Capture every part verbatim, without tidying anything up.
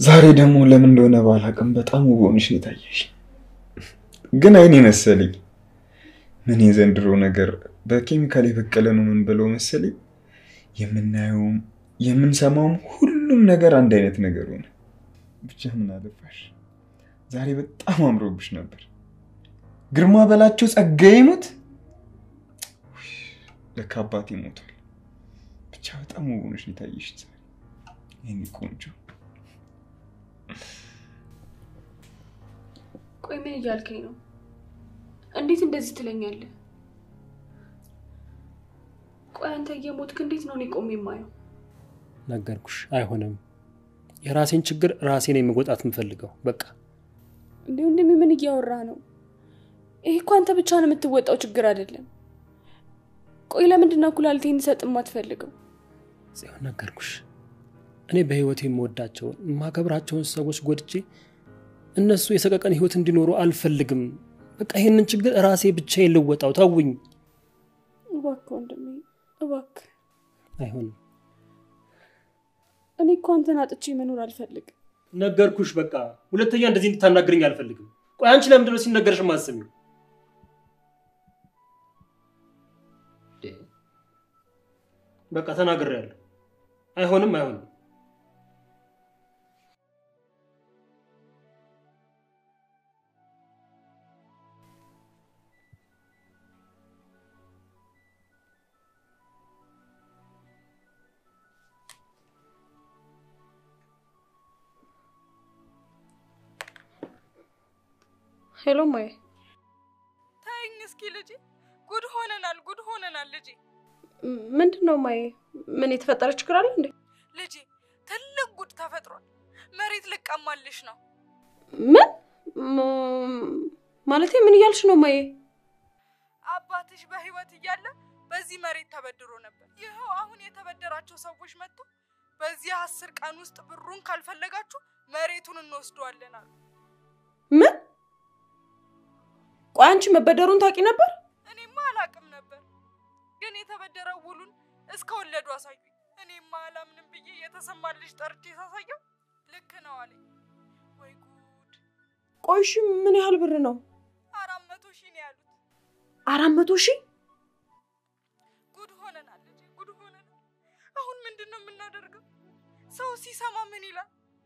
ዛሬ ደግሞ ለምን እንደሆነ ባላቅም በጣም ውብ ሆነሽ ነው የታየሽ። ግን አይኔ መሰለኝ ምን የዘንድሮ ነገር በኬሚካል የበቀለ ነው ምን ብለው መሰለኝ የምናየውም የምንሰማውም ሁሉም ነገር አንድ አይነት ነገር ሆነ። ብቻ ምን አለፋሽ ዛሬ በጣም አምሮብሽ ነበር። ግርማ በላቸው ጸጋዬ ሞት ለካባቴ ሞቷል። ብቻ በጣም ውብ ሆነሽ ነው የታየሽ ዛሬ የኔ ቆንጆ። ቆይ ምን እያልከኝ ነው? እንዴት እንደዚህ ትለኛለህ? ቆይ አንተ እየሞትክ እንዴት ነው እኔ ቆሜ የማየው? ነገርኩሽ አይሆንም። የራሴን ችግር ራሴ ነኝ መወጣት የምፈልገው በቃ። እንዴው እንደም ምን እያወራ ነው? ይሄ እኮ አንተ ብቻ ነው የምትወጣው ችግር አይደለም። ቆይ ለምንድን ነው ኩላሊቴን እንድሰጥ የማትፈልገው? ጽዮን ነገርኩሽ እኔ በህይወቴ የምወዳቸው ማከብራቸውን ሰዎች ጎድቼ እነሱ የሰቀቀን ህይወት እንዲኖሩ አልፈልግም። በቃ ይሄንን ችግር ራሴ ብቻዬን ልወጣው ተውኝ። እባክህ ወንድሜ እባክህ። አይሆንም። እኔ እኮ አንተን አጥቼ መኖር አልፈልግም። ነገርኩሽ በቃ ሁለተኛ እንደዚህ እንድታናግረኝ አልፈልግም። ቆይ አንቺ ለምንድን ነው ሲነገርሽ ማሰሚው? በቃ ተናግሬያለሁ። አይሆንም አይሆንም። ሄሎ ማይ ታይኝ እስኪ ልጅ ጉድ ሆነናል ጉድ ሆነናል ልጅ። ምንድነው ማይ? ምን የተፈጠረ ችግር አለ እንዴ? ልጅ ትልቅ ጉድ ተፈጥሯል። መሬት ልቀማልሽ ነው። ምን ማለት ምን ይያልሽ ነው ማይ? አባትሽ በህይወት እያለ በዚህ መሬት ተበድሮ ነበር። ይሄው አሁን የተበደራቸው ሰዎች መጥቶ በዚህ አስር ቀን ውስጥ ብሩን ካልፈለጋችሁ መሬቱን እንወስደዋለን አሉ። ምን? ቆይ አንቺ መበደሩን ታቂ ነበር? እኔማ አላቅም ነበር። ግን የተበደረው ውሉን እስከወለዱ አሳዩኝ። እኔማ አላምንም ብዬ የተሰማልሽ ጠርቼ ሳሳየው ልክ ነው አለኝ። ወይ ጉድ! ቆይሽ ምን ያህል ብር ነው? አራት መቶ ሺህ ነው ያሉት። አራት መቶ ሺህ? ጉድ ሆነናል ልጅ ጉድ ሆነናል። አሁን ምንድነው የምናደርገው? ሰው ሲሰማ ምን ይላል?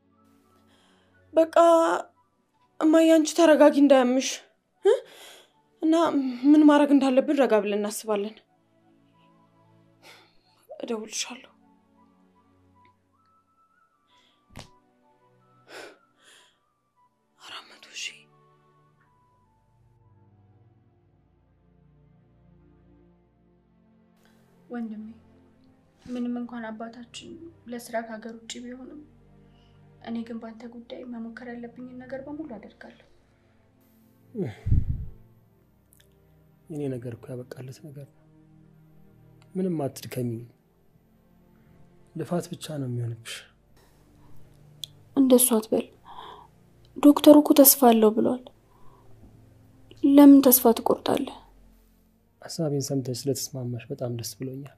በቃ እማዬ አንቺ ተረጋጊ እንዳያምሽ እና ምን ማድረግ እንዳለብን ረጋ ብለን እናስባለን። እደውልልሻለሁ። አራት መቶ ሺህ ወንድሜ ምንም እንኳን አባታችን ለስራ ከሀገር ውጪ ቢሆንም እኔ ግን ባንተ ጉዳይ መሞከር ያለብኝ ነገር በሙሉ አደርጋለሁ። እኔ ነገር እኮ ያበቃለት ነገር ነው። ምንም አትድከሚ። ልፋት ብቻ ነው የሚሆንብሽ። እንደሱ አትበል። ዶክተሩ እኮ ተስፋ አለው ብሏል። ለምን ተስፋ ትቆርጣለህ? ሐሳቤን ሰምተሽ ስለተስማማሽ በጣም ደስ ብሎኛል።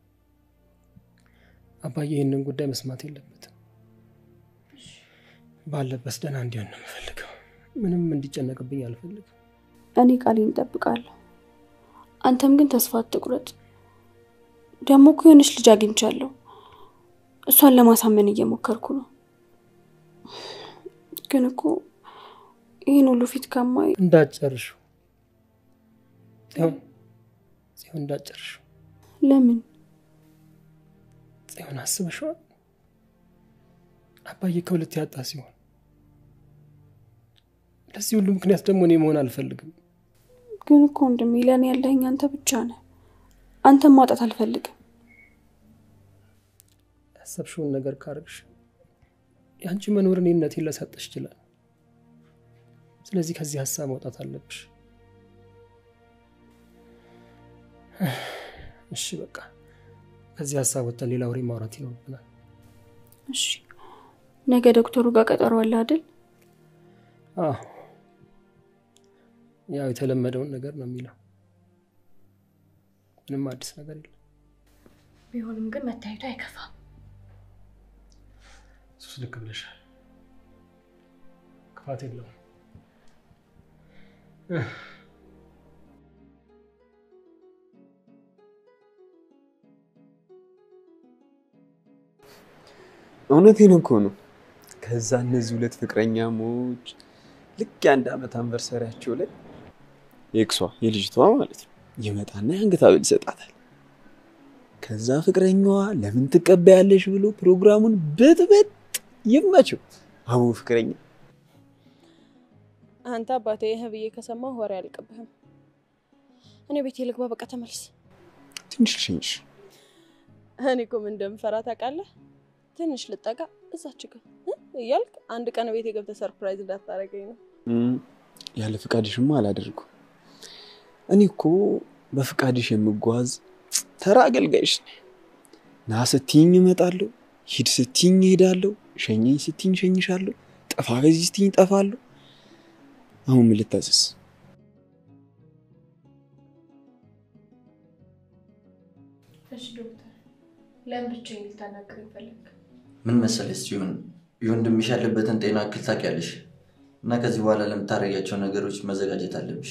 አባዬ ይሄንን ጉዳይ መስማት የለበትም። ባለበት ደህና እንዲሆን ነው የምፈልገው። ምንም እንዲጨነቅብኝ አልፈልግም። እኔ ቃሌን እጠብቃለሁ። አንተም ግን ተስፋ አትቁረጥ። ደግሞ እኮ የሆነች ልጅ አግኝቻለሁ። እሷን ለማሳመን እየሞከርኩ ነው። ግን እኮ ይሄን ሁሉ ፊት ከማይ እንዳጨርሹ ጽዮን ጽዮን እንዳጨርሹ። ለምን? ጽዮን አስበሽዋል? አባዬ ከሁለት ያጣ ሲሆን ለዚህ ሁሉ ምክንያት ደግሞ እኔ መሆን አልፈልግም። ግን እኮ እንደሚለን ያለኝ አንተ ብቻ ነህ። አንተም ማጣት አልፈልግም። ያሰብሽውን ነገር ካርግሽ ያንቺ መኖር እኔነቴን ሊያሳጣሽ ይችላል። ስለዚህ ከዚህ ሐሳብ መውጣት አለብሽ። እሺ በቃ ከዚህ ሐሳብ ወጥተን ሌላ ወሬ ማውራት ይኖርብናል። እሺ ነገ ዶክተሩ ጋር ቀጠሮ አለ አይደል? አዎ ያው የተለመደውን ነገር ነው የሚለው። ምንም አዲስ ነገር የለም። ቢሆንም ግን መታየቱ አይከፋም። ሱስ ልክ ብለሻል። ክፋት የለውም። እውነቴን እኮ ነው። ከዛ እነዚህ ሁለት ፍቅረኛሞች ልክ የአንድ ዓመት አንቨርሰሪያቸው ላይ ኤክሷ የልጅቷ ማለት ነው ይመጣና የአንገት ሐብል ይሰጣታል። ከዛ ፍቅረኛዋ ለምን ትቀበያለሽ ብሎ ፕሮግራሙን በጥበጥ ይመቸው። አቡ ፍቅረኛ አንተ አባቴ ይሄ ብዬ ከሰማሁ ወሬ አልቀበህም። እኔ ቤቴ ልግባ፣ በቃ ተመለስ። ትንሽ ልሸኝሽ። እኔ እኮ ምን እንደምፈራ ታውቃለህ? ትንሽ ልጠጋ እዛች ጋር እያልክ አንድ ቀን ቤቴ ገብተህ ሰርፕራይዝ እንዳታረገኝ ነው። ያለ ፍቃድሽማ አላደርኩም። እኔ እኮ በፍቃድሽ የምጓዝ ተራ አገልጋይሽ ነኝ። ና ስትይኝ እመጣለሁ፣ ሂድ ስትይኝ እሄዳለሁ፣ ሸኘኝ ስትይኝ ሸኝሻለሁ፣ ጠፋ ከዚህ ስትይኝ ጠፋለሁ። አሁን ምን ልታዘዝ? እሺ ዶክተር፣ ለምን ብቻዬን ልታናግረኝ ፈለግ? ምን መሰለሽ ሲሆን የወንድምሽ ያለበትን ጤና እክል ታውቂያለሽ እና ከዚህ በኋላ ለምታረጊያቸው ነገሮች መዘጋጀት አለብሽ።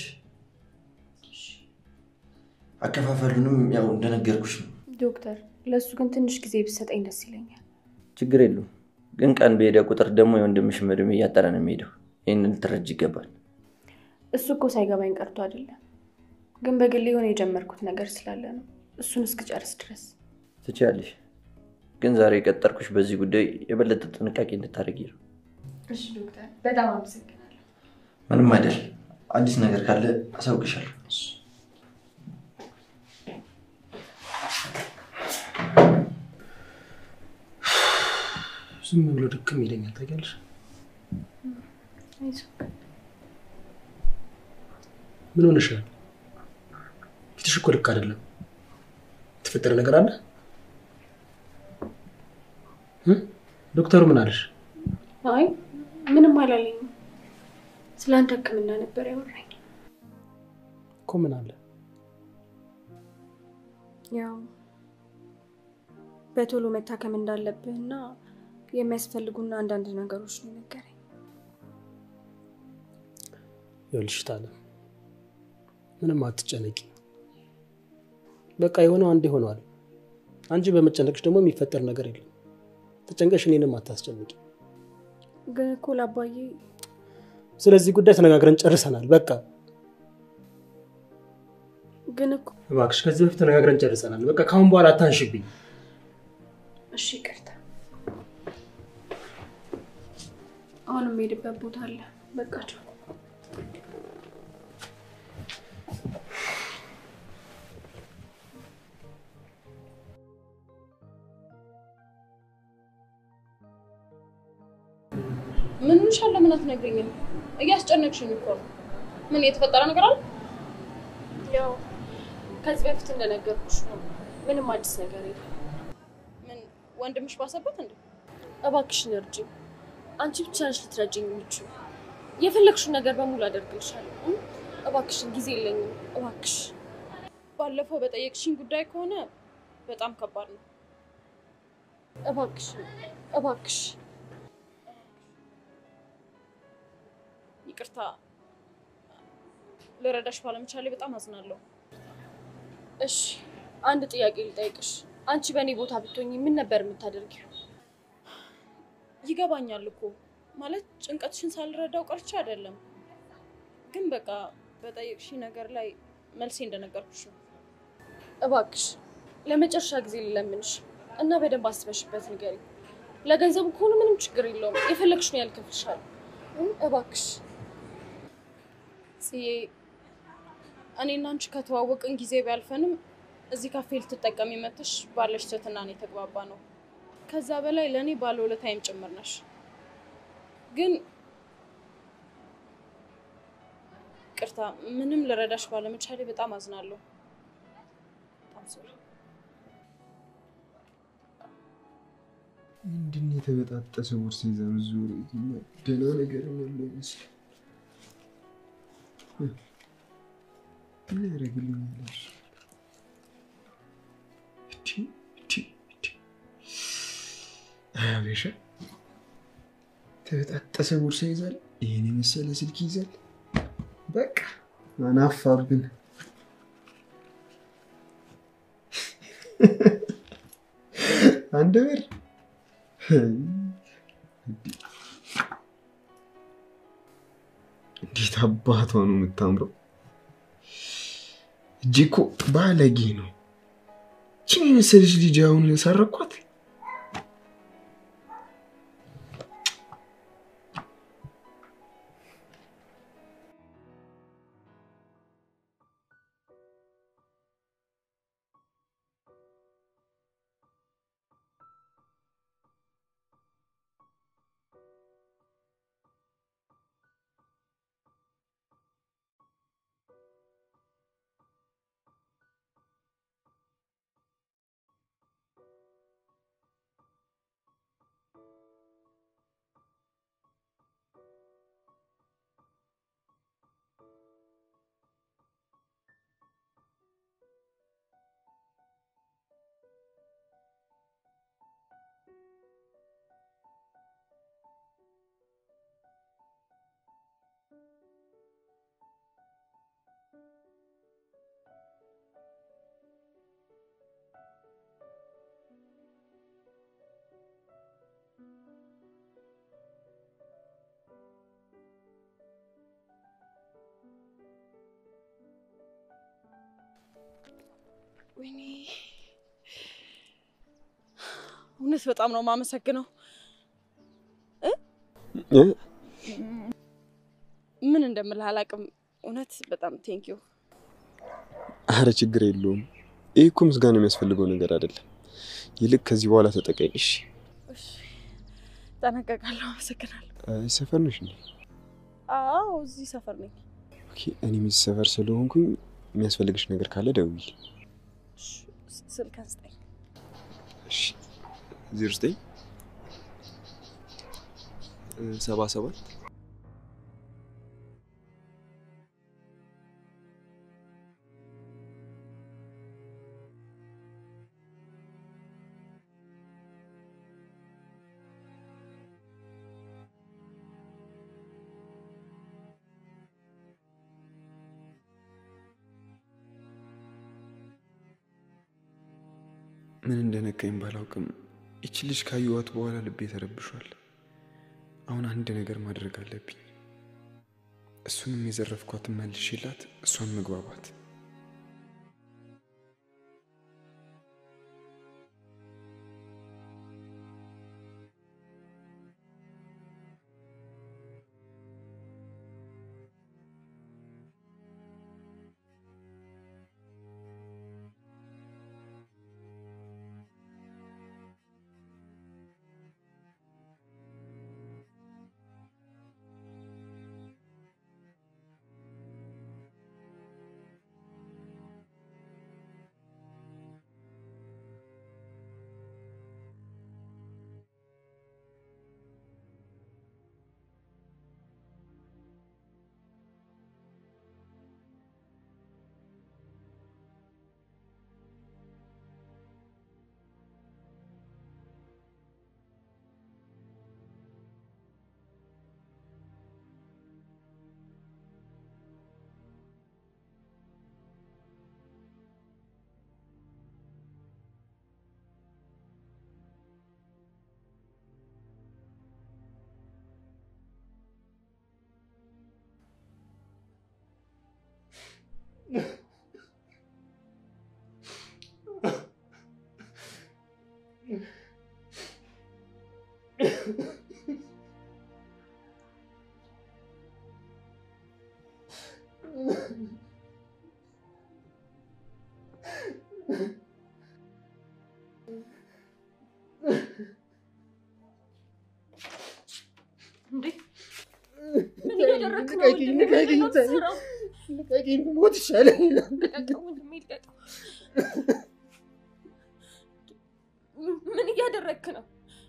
አከፋፈሉንም ያው እንደነገርኩሽ ነው። ዶክተር፣ ለሱ ግን ትንሽ ጊዜ ብትሰጠኝ ደስ ይለኛል። ችግር የለውም፣ ግን ቀን በሄደ ቁጥር ደግሞ የወንድምሽ መድም እያጠረ ነው የሚሄደው። ይህንን ልትረጅ ይገባል። እሱ እኮ ሳይገባኝ ቀርቶ አይደለም፣ ግን በግሌ የሆነ የጀመርኩት ነገር ስላለ ነው። እሱን እስክጨርስ ድረስ ትችያለሽ፣ ግን ዛሬ የቀጠርኩሽ በዚህ ጉዳይ የበለጠ ጥንቃቄ እንድታደርጊ ነው። እሺ ዶክተር፣ በጣም አመሰግናለሁ። ምንም አይደል። አዲስ ነገር ካለ አሳውቅሻለሁ። ዝም ብሎ ድክም ይለኛል ታውቂያለሽ። ምን ሆነሻል? ፊትሽ እኮ ልክ አይደለም። የተፈጠረ ነገር አለ? ዶክተሩ ምን አለሽ? አይ ምንም አላለኝም። ስላንተ ህክምና ነበር ያወራኝ። እኮ ምን አለ? ያው በቶሎ መታከም እንዳለብህና የሚያስፈልጉና አንዳንድ ነገሮች ነው ነገረኝ። ይኸውልሽ ታለ ምንም አትጨነቂ። በቃ የሆነው አንዴ ሆኗል። አንቺ በመጨነቅሽ ደግሞ የሚፈጠር ነገር የለም። ተጨንቀሽ እኔንም አታስጨንቂ። ግን እኮ ለአባዬ ስለዚህ ጉዳይ ተነጋግረን ጨርሰናል። በቃ ግን እኮ እባክሽ ከዚህ በፊት ተነጋግረን ጨርሰናል። በቃ ካሁን በኋላ አታንሽብኝ። እሺ ይቅርታ። አሁን የምሄድበት ቦታ አለ። በቃ ቻው። ምን ሆነሻል? ለምን አትነግሪኝም? እያስጨነቅሽኝ እኮ ነው። ምን የተፈጠረ ነገር አለ? ያው ከዚህ በፊት እንደነገርኩሽ ነው። ምንም አዲስ ነገር የለም። ምን ወንድምሽ ባሰበት እንዴ? እባክሽን እርጂኝ። አንቺ ብቻ ነሽ ልትረጂኝ የምትችይው። የፈለግሽውን ነገር በሙሉ አደርግልሻለሁ። እባክሽን ጊዜ የለኝም። እባክሽ ባለፈው በጠየቅሽኝ ጉዳይ ከሆነ በጣም ከባድ ነው። እባክሽ እባክሽ ይቅርታ፣ ልረዳሽ ባለመቻሌ በጣም አዝናለሁ። እሺ አንድ ጥያቄ ልጠይቅሽ። አንቺ በእኔ ቦታ ብትሆኚ ምን ነበር የምታደርጊው? ይገባኛል እኮ ማለት ጭንቀትሽን ሳልረዳው ቀርቼ አይደለም፣ ግን በቃ በጠየቅሽኝ ነገር ላይ መልሴ እንደነገርኩሽ ነው። እባክሽ ለመጨረሻ ጊዜ ልለምንሽ እና በደንብ አስበሽበት ንገሪኝ። ለገንዘቡ ከሆነ ምንም ችግር የለውም፣ የፈለግሽውን ያህል እከፍልሻለሁ። እባክሽ ጽዬ፣ እኔና አንቺ ከተዋወቅን ጊዜ ቢያልፈንም እዚህ ካፌ ልትጠቀሚ መጥተሽ ባለሽ ትህትና ነው የተግባባ ነው። ከዛ በላይ ለእኔ ባለውለታዬም ጭምር ነሽ። ግን ቅርታ ምንም ልረዳሽ ባለመቻሌ በጣም አዝናለሁ። በጣም ሶሪ። ምንድን ነው የተበጣጠሰ ቦርሳ ይዛ ዙር ደህና ነገር ነው ይመስል ምን ያደርግልኛል? እቺ እቺ እቺ አቤሻ ተበጣጠሰ ቦርሳ ይዛል። ይሄን የመሰለ ስልክ ይዘል በቃ አናፋብን። አንድ ብር እንዴት አባቷ ነው የምታምረው! እጅ እኮ ባለጌ ነው። ይህን የመሰለች ልጅ አሁን ሰረኳት። ወይኔ እውነት በጣም ነው የማመሰግነው። እ ምን እንደምልህ አላውቅም። እውነት በጣም ቴንክ ዩ። አረ ችግር የለውም። ይሄ እኮ ምስጋና የሚያስፈልገው ነገር አይደለም። ይልቅ ከዚህ በኋላ ተጠቀኝ። እሺ እሺ፣ ተነቀቃለሁ። አመሰግናለሁ። አይ ሰፈር ነሽ እንዴ? አዎ እዚህ ሰፈር ነኝ። ኦኬ፣ እኔም እዚህ ሰፈር ስለሆንኩኝ የሚያስፈልግሽ ነገር ካለ ደውዪ። ስልክ አስጠኝ። እሺ ዜሮ ዘጠኝ ሰባ ሰባት ምን እንደነካኝ ባላውቅም እቺ ልጅ ካየኋት በኋላ ልቤ ተረብሿል። አሁን አንድ ነገር ማድረግ አለብኝ። እሱንም የዘረፍኳትን መልሼላት እሷን መግባባት። እንዴ ምን እያደረክ ነው? ንቀቂኝ፣ ብሞት ይሻለኛል። ምን እያደረክ ነው?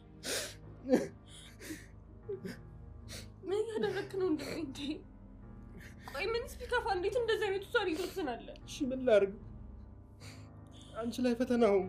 ምን እያደረክ ነው? እንዴ ቆይ ምንስ ቢከፋ እንዴት እንደዚህ አይነት ውሳኔ ትወስናለህ? እሺ ምን ላድርግ? አንቺ ላይ ፈተናው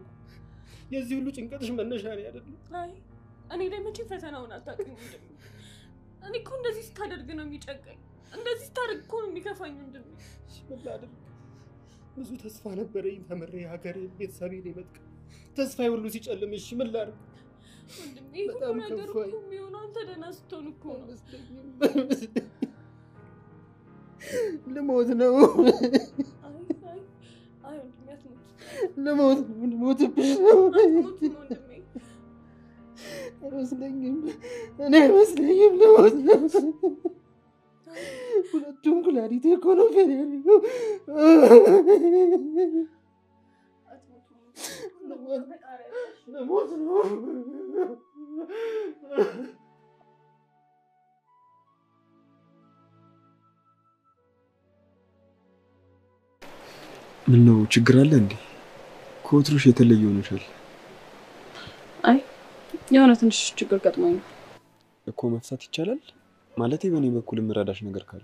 የዚህ ሁሉ ጭንቀትሽ መነሻ ነው አይደል? አይ እኔ ላይ መቼ ፈተናውን አታውቅም። እኔ እኮ እንደዚህ ስታደርግ ነው የሚጨንቀኝ። እንደዚህ ስታደርግ እኮ ነው የሚከፋኝ ወንድሜ። ምን ላድርግ? ብዙ ተስፋ ነበረኝ ተምሬ ሀገሬ ቤተሰቤን የመጥቀ ተስፋዬ ሁሉ ሲጨልም እሺ ምን ላድርግ? ወንድሜ ሁሉ ነገር እኮ የሚሆነው አንተ ደህና ስትሆን እኮ ነው። ልሞት ነው። አይ አይ አይ ወንድሜ አትሞት። ልሞት ልሞትብሽ ነው። አትሞት ወንድሜ። አይመስለኝም እኔ አይመስለኝም ልሞት ነው። ሁለቱም ኩላሊቴ እኮ ነው ፌል ያደረገው። ልሞት ነው። ምን ነው ችግር አለ እንዴ? ከወትሮሽ የተለየ ሆነሻል። አይ የሆነ ትንሽ ችግር ገጥሞኝ ነው እኮ። መፍታት ይቻላል ማለቴ በእኔ በኩል የምረዳሽ ነገር ካለ።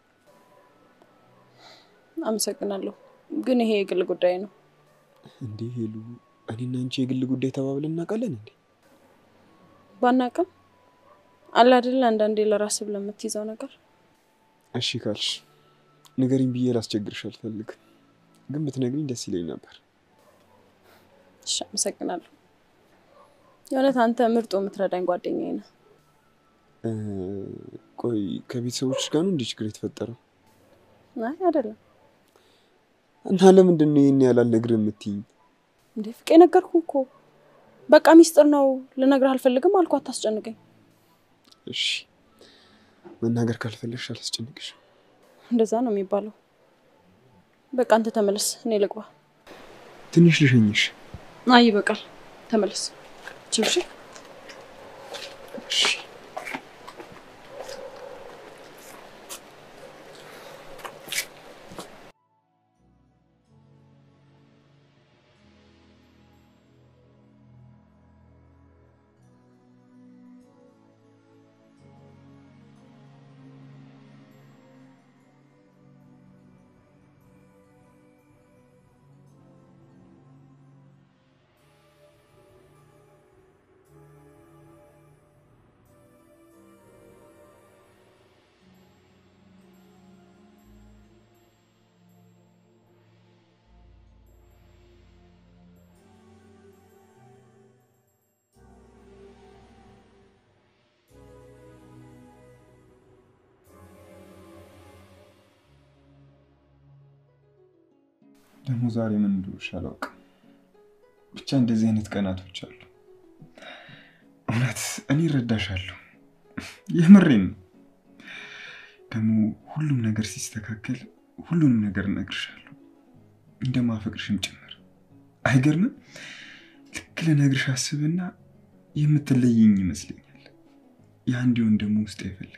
አመሰግናለሁ፣ ግን ይሄ የግል ጉዳይ ነው። እንዴ ሄሉ፣ እኔና አንቺ የግል ጉዳይ ተባብለን እናውቃለን እንዴ? ባናውቅም አለ አይደል አንዳንዴ ለራስ ብለህ የምትይዘው ነገር። እሺ ካልሽ ንገሪኝ ብዬ ላስቸግርሽ አልፈልግም፣ ግን ብትነግሪኝ ደስ ይለኝ ነበር። እሺ አመሰግናለሁ። የእውነት አንተ ምርጡ የምትረዳኝ ጓደኛዬ ነህ። ቆይ ከቤተሰቦችሽ ጋር ነው እንዴ ችግር የተፈጠረው? አይ አይደለም። እና ለምንድን ነው ይሄን ያህል አልነግርህም የምትይኝ? እንዴ ፍቄ ነገርኩህ እኮ። በቃ ሚስጥር ነው ልነግርህ አልፈልግም አልኩህ፣ አታስጨንቀኝ። እሺ መናገር ካልፈለግሽ አላስጨንቅሽ። እንደዛ ነው የሚባለው። በቃ አንተ ተመለስ፣ እኔ ልግባ። ትንሽ ልሸኝሽ። አይ ይበቃል፣ ተመለስ። ችልሽ እሺ ደግሞ ዛሬ ምን እንደሆነ አላውቅም። ብቻ እንደዚህ አይነት ቀናቶች አሉ። እውነት እኔ እረዳሻለሁ፣ የምሬን። ደግሞ ሁሉም ነገር ሲስተካከል ሁሉንም ነገር እነግርሻለሁ፣ እንደማፈቅርሽም ጭምር። አይገርምም? ልክ ልነግርሽ አስብና የምትለይኝ ይመስለኛል። ያ እንዲሆን ደግሞ ውስጥ አይፈልግም።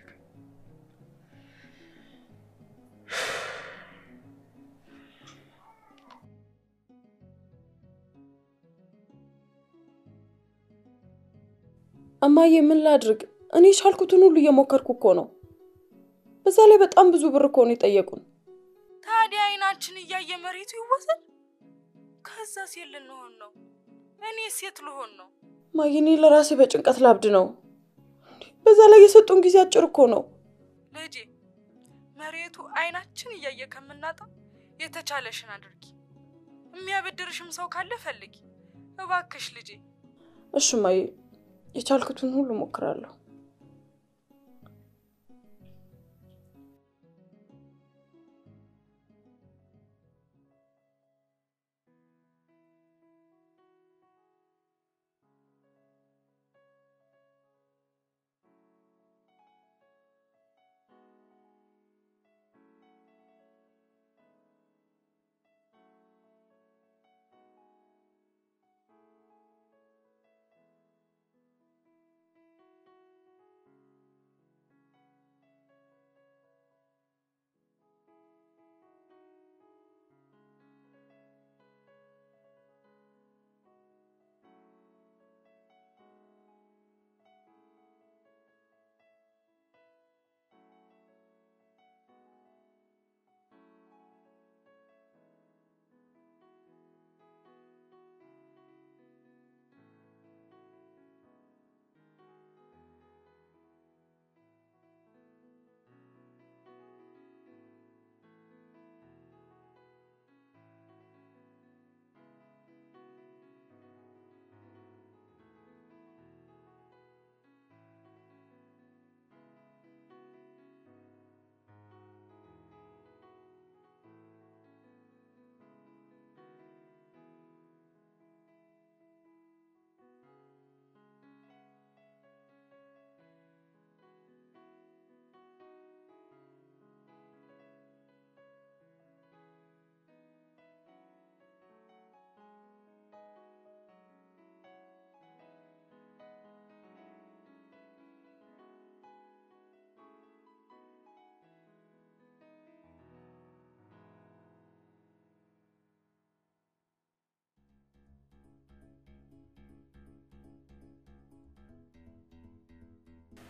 እማዬ ምን ላድርግ? እኔ ቻልኩትን ሁሉ እየሞከርኩ እኮ ነው። በዛ ላይ በጣም ብዙ ብር እኮ ነው የጠየቁን። ታዲያ አይናችን እያየ መሬቱ ይወሰድ? ከዛ ሲል ልንሆን ነው። እኔ ሴት ልሆን ነው። እማዬ እኔ ለራሴ በጭንቀት ላብድ ነው። በዛ ላይ የሰጡን ጊዜ አጭር እኮ ነው። ልጄ መሬቱ አይናችን እያየ ከምናጣ የተቻለሽን አድርጊ። የሚያበድርሽም ሰው ካለ ፈልጊ እባክሽ ልጄ። እሺ እማዬ፣ የቻልኩትን ሁሉ ሞክራለሁ።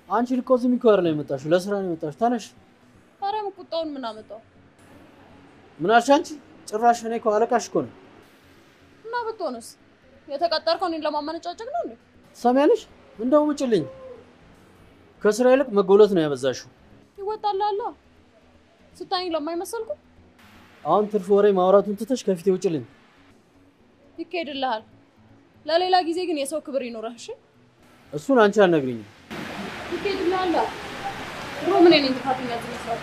አንቺ ልኮ እዚህ ሚኮር ላይ መጣሽው ለስራ ነው የመጣሽው ታነሽ ታረም ቁጣውን ምን አመጣው ምን አልሽ አንቺ ጭራሽ እኔ እኮ አለቃሽ እኮ ነው እና ብትሆንስ የተቀጠርከው እኔን ለማመነጫጨቅ ነው እንዴ ሰማያለሽ እንደው ውጭልኝ ከስራ ይልቅ መጎለት ነው ያበዛሽው ይወጣል አላ ስታኝ ለማይመስልኩ አሁን ትርፍ ወሬ ማውራቱን ትተሽ ከፊቴ ውጭልኝ ይከይድልሃል ለሌላ ጊዜ ግን የሰው ክብር ይኖርህ እሺ እሱን አንቺ አልነግሪኝ ይከይድልሃል ሮምን እኔን ጥፋተኛ ትመስላለህ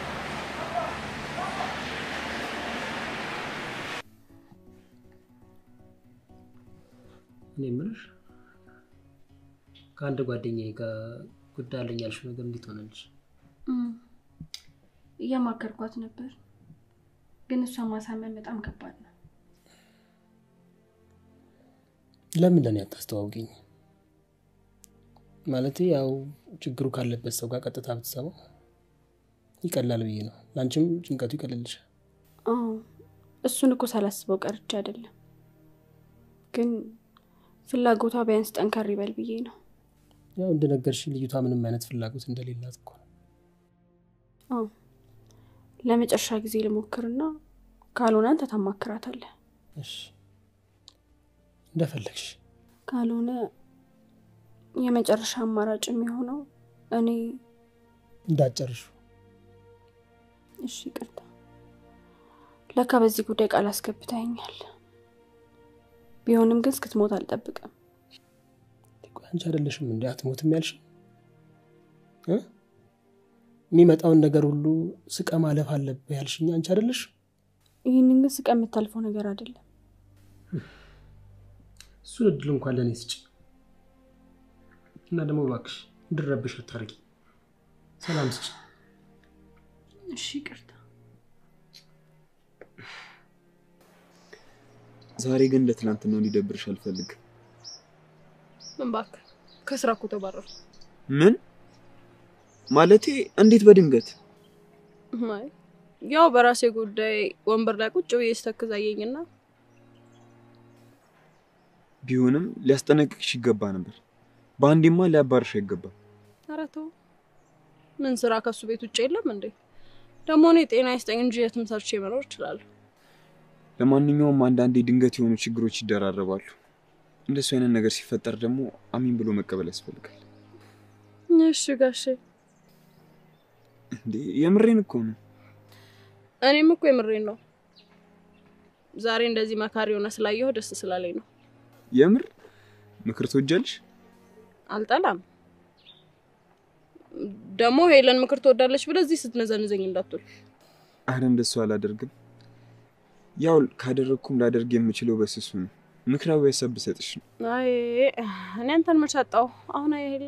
እኔ ምንሽ ከአንድ ጓደኛዬ ጋር ጉዳይ አለኝ ያልሽው ነገር እንዴት ሆነልሽ? እየማከርኳት ነበር ግን እሷ ማሳመን በጣም ከባድ ነው። ለምን ለኔ አታስተዋውቂኝ? ማለት ያው ችግሩ ካለበት ሰው ጋር ቀጥታ ብትሰማው ይቀላል ብዬ ነው። ላንቺም ጭንቀቱ ይቀልልሻል። አዎ እሱን እኮ ሳላስበው ቀርቼ አይደለም ግን ፍላጎቷ ቢያንስ ጠንካራ ይበል ብዬ ነው። ያው እንደነገርሽ ልጅቷ ምንም አይነት ፍላጎት እንደሌላት እኮ ነው። አዎ ለመጨረሻ ጊዜ ልሞክርና ካልሆነ አንተ ታማክራታለህ። እሺ እንደፈለግሽ። ካልሆነ የመጨረሻ አማራጭ የሚሆነው እኔ እንዳጨርሹ። እሺ ይቅርታ። ለካ በዚህ ጉዳይ ቃል አስገብታኛል። ቢሆንም ግን እስክትሞት አልጠብቅም። አንቺ አይደለሽም እንዴ አትሞትም ያልሽ? እ የሚመጣውን ነገር ሁሉ ስቀ ማለፍ አለበት ያልሽኝ አንቺ አይደለሽ? ይሄንን ግን ስቀ የምታልፈው ነገር አይደለም። እሱን እድል እንኳን ለኔ ስጭ። እና ደግሞ እባክሽ እንድረብሽ አታርጊ። ሰላም ስጭ። እሺ ይቅርታ። ዛሬ ግን ለትላንትናው እንዲደብርሽ አልፈልግም። ምን ባክ ከስራ እኮ ተባረርኩ። ምን ማለቴ እንዴት በድንገት? ማይ ያው በራሴ ጉዳይ ወንበር ላይ ቁጭ ብዬ ስተከዛየኝና ቢሆንም ሊያስጠነቅቅሽ ይገባ ነበር። ባንዲማ ሊያባርሽ ይገባ። አራቶ ምን ስራ ከሱ ቤት ውጭ የለም እንዴ? ደሞ እኔ ጤና ይስጠኝ እንጂ የትም ሰርቼ መኖር እችላለሁ። ለማንኛውም አንዳንዴ ድንገት የሆኑ ችግሮች ይደራረባሉ። እንደሱ አይነት ነገር ሲፈጠር ደግሞ አሚን ብሎ መቀበል ያስፈልጋል። እሺ ጋሼ። እንዴ የምሬን እኮ ነው። እኔም እኮ የምሬን ነው። ዛሬ እንደዚህ መካሪ ሆነ ስላየሁ ደስ ስላለኝ ነው። የምር ምክር ትወጃለሽ? አልጠላም። ደሞ ሄለን ምክር ትወዳለች ብለህ እዚህ ስትነዘንዘኝ እንዳትል። አረ እንደሱ አላደርግም። ያው ካደረኩም ላደርግ የምችለው በስሱ ነው። ምክራው ያሰብ ሰጥሽ ነው። አይ እኔ አንተን መቻጣው አሁን አይሄል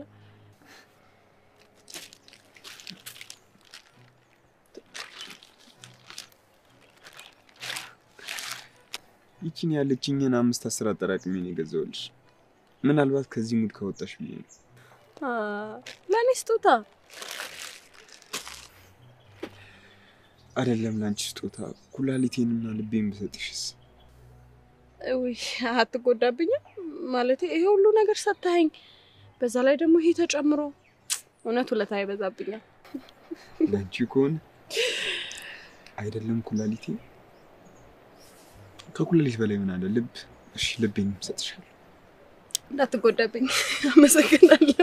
ይቺን ያለችኝን አምስት አስር አጠራቅሜ ነው የገዛውልሽ። ምናልባት ከዚህ ሙድ ከወጣሽ ብዬ ነው። አ ለኔ ስጦታ አይደለም ላንቺ ስጦታ ኩላሊቴንና ልቤን ብሰጥሽስ? ወይ አትጎዳብኝ ማለት ይሄ ሁሉ ነገር ሰጣኸኝ በዛ ላይ ደግሞ ይሄ ተጨምሮ እውነቱ ለታይ በዛብኛል። ላንቺ ኮን አይደለም ኩላሊቴ ከኩላሊት በላይ ምን አለ ልብ። እሺ ልቤን ሰጥሻለሁ። እንዳትጎዳብኝ አመሰግናለሁ።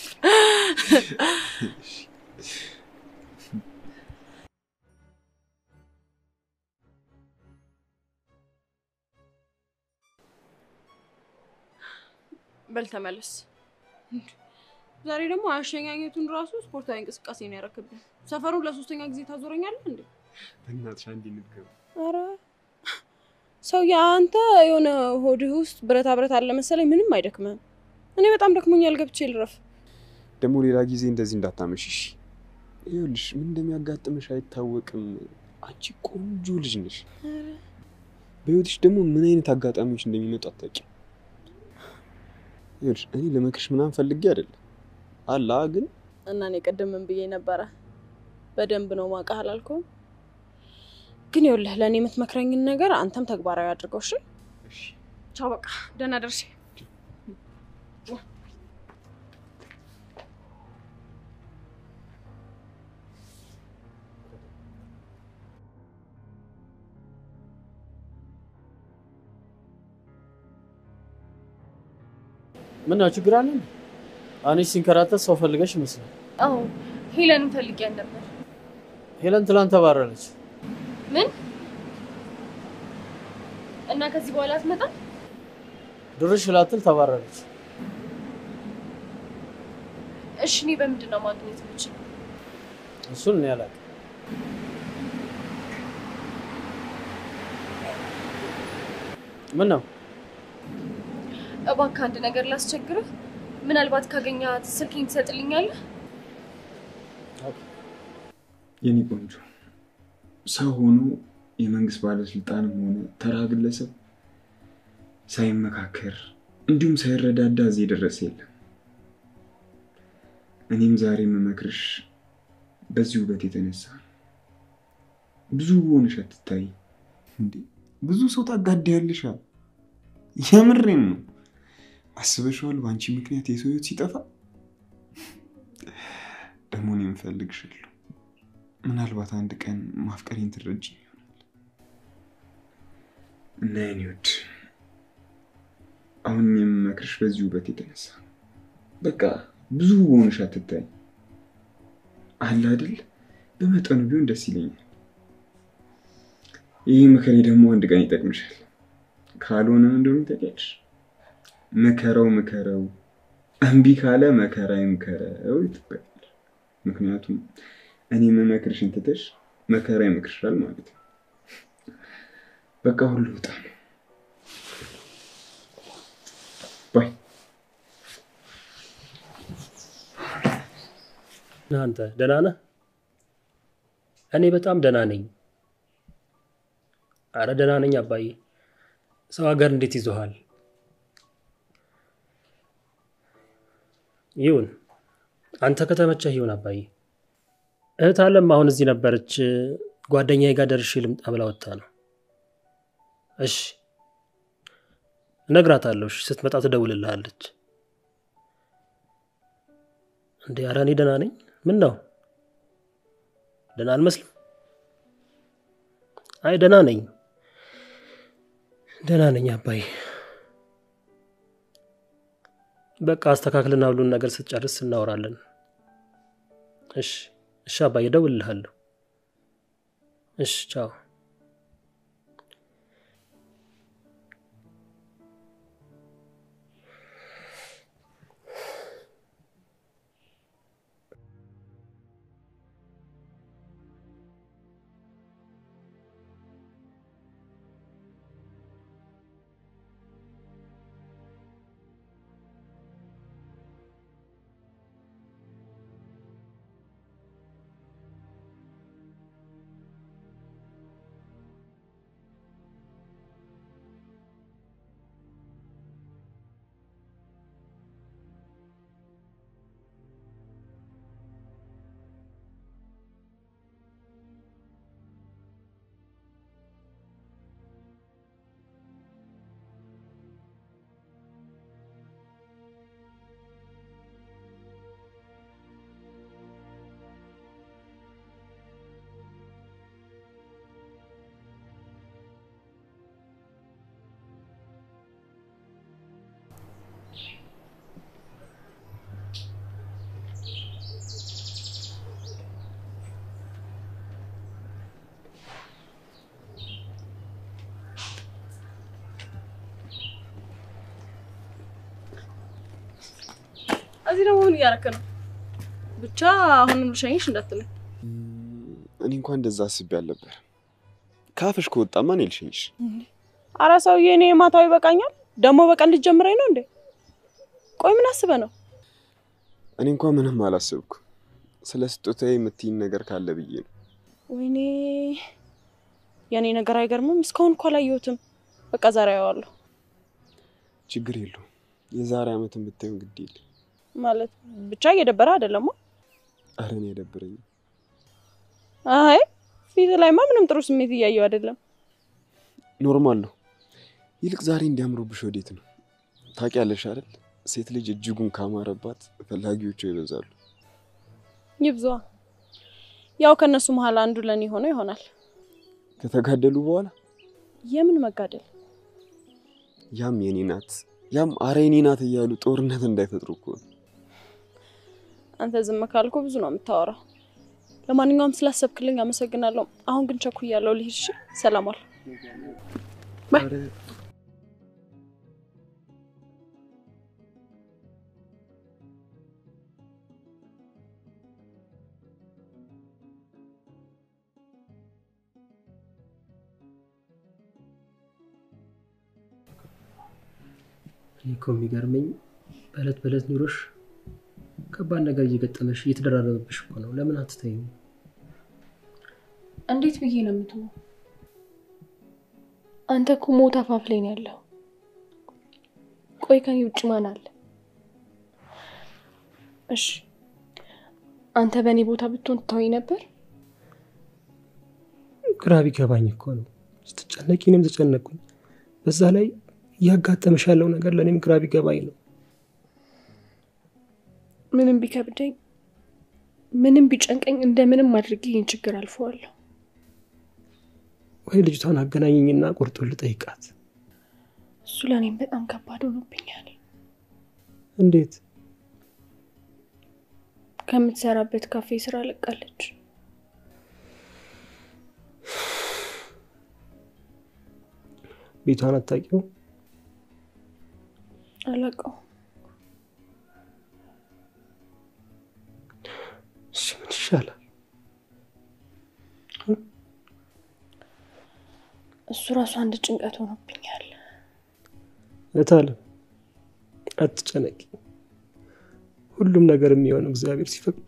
በል ተመለስ። ዛሬ ደግሞ አሸኛኘቱን ራሱ ስፖርታዊ እንቅስቃሴ ነው ያረከብኝ። ሰፈሩን ለሶስተኛ ጊዜ ታዞረኛለህ እንዴ? በእናትሽ አንዴ ንገር። አረ ሰው ያንተ የሆነ ሆድህ ውስጥ ብረታ ብረት አለ መሰለኝ ምንም አይደክመም። እኔ በጣም ደክሞኛል ገብቼ ልረፍ። ደግሞ ሌላ ጊዜ እንደዚህ እንዳታመሽሽ። ይኸውልሽ ምን እንደሚያጋጥምሽ አይታወቅም። አንቺ ቆንጆ ልጅ ነሽ። አረ በህይወትሽ ደግሞ ምን አይነት አጋጣሚዎች እንደሚመጡ አታውቂም። ይኸውልሽ እኔ ለመክርሽ ምናምን ፈልጌ አይደለም አላ ግን እና እኔ ቀደም ምን ብዬ ነበር? በደንብ ነው ማውቃህ አላልኩም? ግን ይኸውልህ ለኔ የምትመክረኝን ነገር አንተም ተግባራዊ አድርገው። እሺ እሺ ቻው በቃ ደህና ደርሽ። ምን ነው ችግር አለ? አንቺ ሲንከራተት ሰው ፈልገሽ ይመስላል። አዎ ሄለን ፈልጊያን ነበር። ሄለን ትላንት ተባረረች። ምን? እና ከዚህ በኋላ አትመጣም? ድርሽ ላትል ተባረረች። እሺ እኔ በምንድን ነው ማግኘት የምችለው? እሱን እኔ አላውቅም። ምን ነው? እባክህ አንድ ነገር ላስቸግርህ። ምናልባት ካገኛት ስልኬን ትሰጥልኛለህ? የኔ ቆንጆ ሰው ሆኖ የመንግስት ባለስልጣንም ሆነ ተራ ግለሰብ ሳይመካከር እንዲሁም ሳይረዳዳ እዚህ ድረስ የለም። እኔም ዛሬ መመክርሽ በዚህ ውበት የተነሳ ብዙ ሆነሽ አትታይ እንዴ? ብዙ ሰው ታጋድያለሽ። የምሬን ነው። አስበሽዋል? ባንቺ ምክንያት የሰው ህይወት ሲጠፋ ደግሞ እኔ የምፈልግሻለሁ። ምናልባት አንድ ቀን ማፍቀሬን ትረጅኝ ይሆናል። እና የኔ ውድ አሁን የምመክርሽ በዚህ ውበት የተነሳ በቃ ብዙ ሆነሽ አትታይ አለ አይደል? በመጠኑ ቢሆን ደስ ይለኛል። ይሄ ምክሬ ደግሞ አንድ ቀን ይጠቅምሻል። ካልሆነ እንደሆነ ታውቂያለሽ፣ መከራው መከራው እምቢ ካለ መከራ ይምከረው ይባላል። ምክንያቱም እኔ መመክርሽን ትተሽ መከራ ይመክርሻል ማለት ነው። በቃ ሁሉ በጣም ባይ አንተ ደህና ነህ? እኔ በጣም ደህና ነኝ። አረ ደህና ነኝ አባዬ። ሰው ሀገር እንዴት ይዞሃል? ይሁን አንተ ከተመቸህ ይሁን አባዬ። እህት አለም አሁን እዚህ ነበረች። ጓደኛዬ ጋር ደርሼ ልምጣ ብላ ወጣ ነው። እሺ እነግራታለሁ። እሺ ስትመጣ ትደውልልሃለች። እንዴ ኧረ እኔ ደህና ነኝ። ምን ነው ደህና አልመስልም? አይ ደህና ነኝ ደህና ነኝ አባዬ። በቃ አስተካክልና ሁሉን ነገር ስትጨርስ እናወራለን። እሺ እሺ አባዬ እደውልልሃለሁ። እሺ ቻው። እዚህ ደግሞ ምን ያረከ ነው? ብቻ አሁንም ልሸኝሽ እንዳትለኝ። እኔ እንኳን እንደዛ አስቤ አልነበር። ካፍሽ ከወጣ ማን ይልሽኝሽ? አራ ሰውዬ እኔ ማታው ይበቃኛል። ደግሞ በቀን ልጀምረኝ ነው እንዴ? ቆይ ምን አስበህ ነው? እኔ እንኳን ምንም አላሰብኩ። ስለ ስጦታዬ የምትይኝ ነገር ካለ ብዬ ነው። ወይኔ የኔ ነገር አይገርምም። እስካሁን እኮ አላየሁትም። በቃ ዛሬ አየዋለሁ። ችግር የለውም። የዛሬ አመት የምትይው ግድ የለ ማለት ብቻ እየደበረ አይደለም? አረ እኔ ደበረኝ። አይ ፊት ላይማ ምንም ጥሩ ስሜት እያየው አይደለም። ኖርማል ነው። ይልቅ ዛሬ እንዲያምሩብሽ ወዴት ነው? ታውቂያለሽ አይደል? ሴት ልጅ እጅጉን ካማረባት ፈላጊዎቿ ይበዛሉ። ይብዛ። ያው ከነሱ መሃል አንዱ ለኔ ሆኖ ይሆናል። ከተጋደሉ በኋላ የምን መጋደል? ያም የኔ ናት ያም አሬኒ ናት እያሉ ጦርነት እንዳይፈጥሩ እኮ። አንተ ዝም ካልኩ ብዙ ነው የምታወራው። ለማንኛውም ስላሰብክልኝ አመሰግናለሁ። አሁን ግን ቸኩያለሁ ልሂድ። እሺ ሰላም ዋል። ባይ። እኮ የሚገርመኝ በእለት በእለት ኑሮሽ ከባድ ነገር እየገጠመሽ እየተደራረበብሽ እኮ ነው። ለምን አትተይም? እንዴት ብዬ ነው የምትሆነው? አንተ እኮ ሞት አፋፍ ላይ ነው ያለው። ቆይ ከኔ ውጭ ማን አለ? እሺ አንተ በእኔ ቦታ ብትሆን ትተወኝ ነበር? ግራ ቢገባኝ እኮ ነው። ስትጨነቂ እኔም ተጨነቅኩኝ። በዛ ላይ ያጋጠመሽ ያለው ነገር ለኔም ግራ ቢገባኝ ነው። ምንም ቢከብደኝ ምንም ቢጨንቀኝ እንደምንም አድርጌ ይህን ችግር አልፈዋለሁ። ወይ ልጅቷን አገናኘኝና ቁርጡን ልጠይቃት። እሱ ለኔም በጣም ከባድ ሆኖብኛል። እንዴት? ከምትሰራበት ካፌ ስራ ለቃለች። ቤቷን አታውቂው? አላውቀው። እሺ ምን ይሻላል? እሱ ራሱ አንድ ጭንቀት ሆኖብኛል። እታለም አትጨነቂ። ሁሉም ነገር የሚሆነው እግዚአብሔር ሲፈቅድ።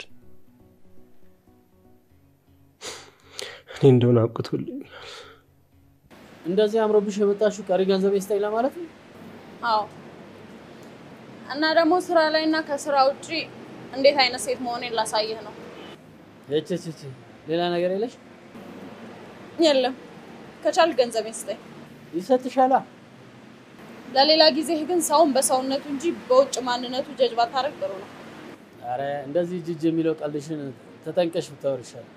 እኔ እንደሆነ አውቅቶልኛል። እንደዚህ አምሮብሽ የመጣሽው ቀሪ ገንዘብ ይስጠኝ ለማለት ነው? አዎ። እና ደግሞ ስራ ላይና ከስራ ውጪ እንዴት አይነት ሴት መሆኔን ላሳየህ ነው። እቺ እቺ እቺ ሌላ ነገር የለሽ? የለም። ከቻል ገንዘብ ይስጠኝ። ይሰጥሻላ። ለሌላ ጊዜ ግን ሰውን በሰውነቱ እንጂ በውጭ ማንነቱ ጀጅ ባታረግ ጥሩ ነው። አረ እንደዚህ ጅጅ የሚለው ቀልድሽን ተጠንቀሽ ብታወሪሻል።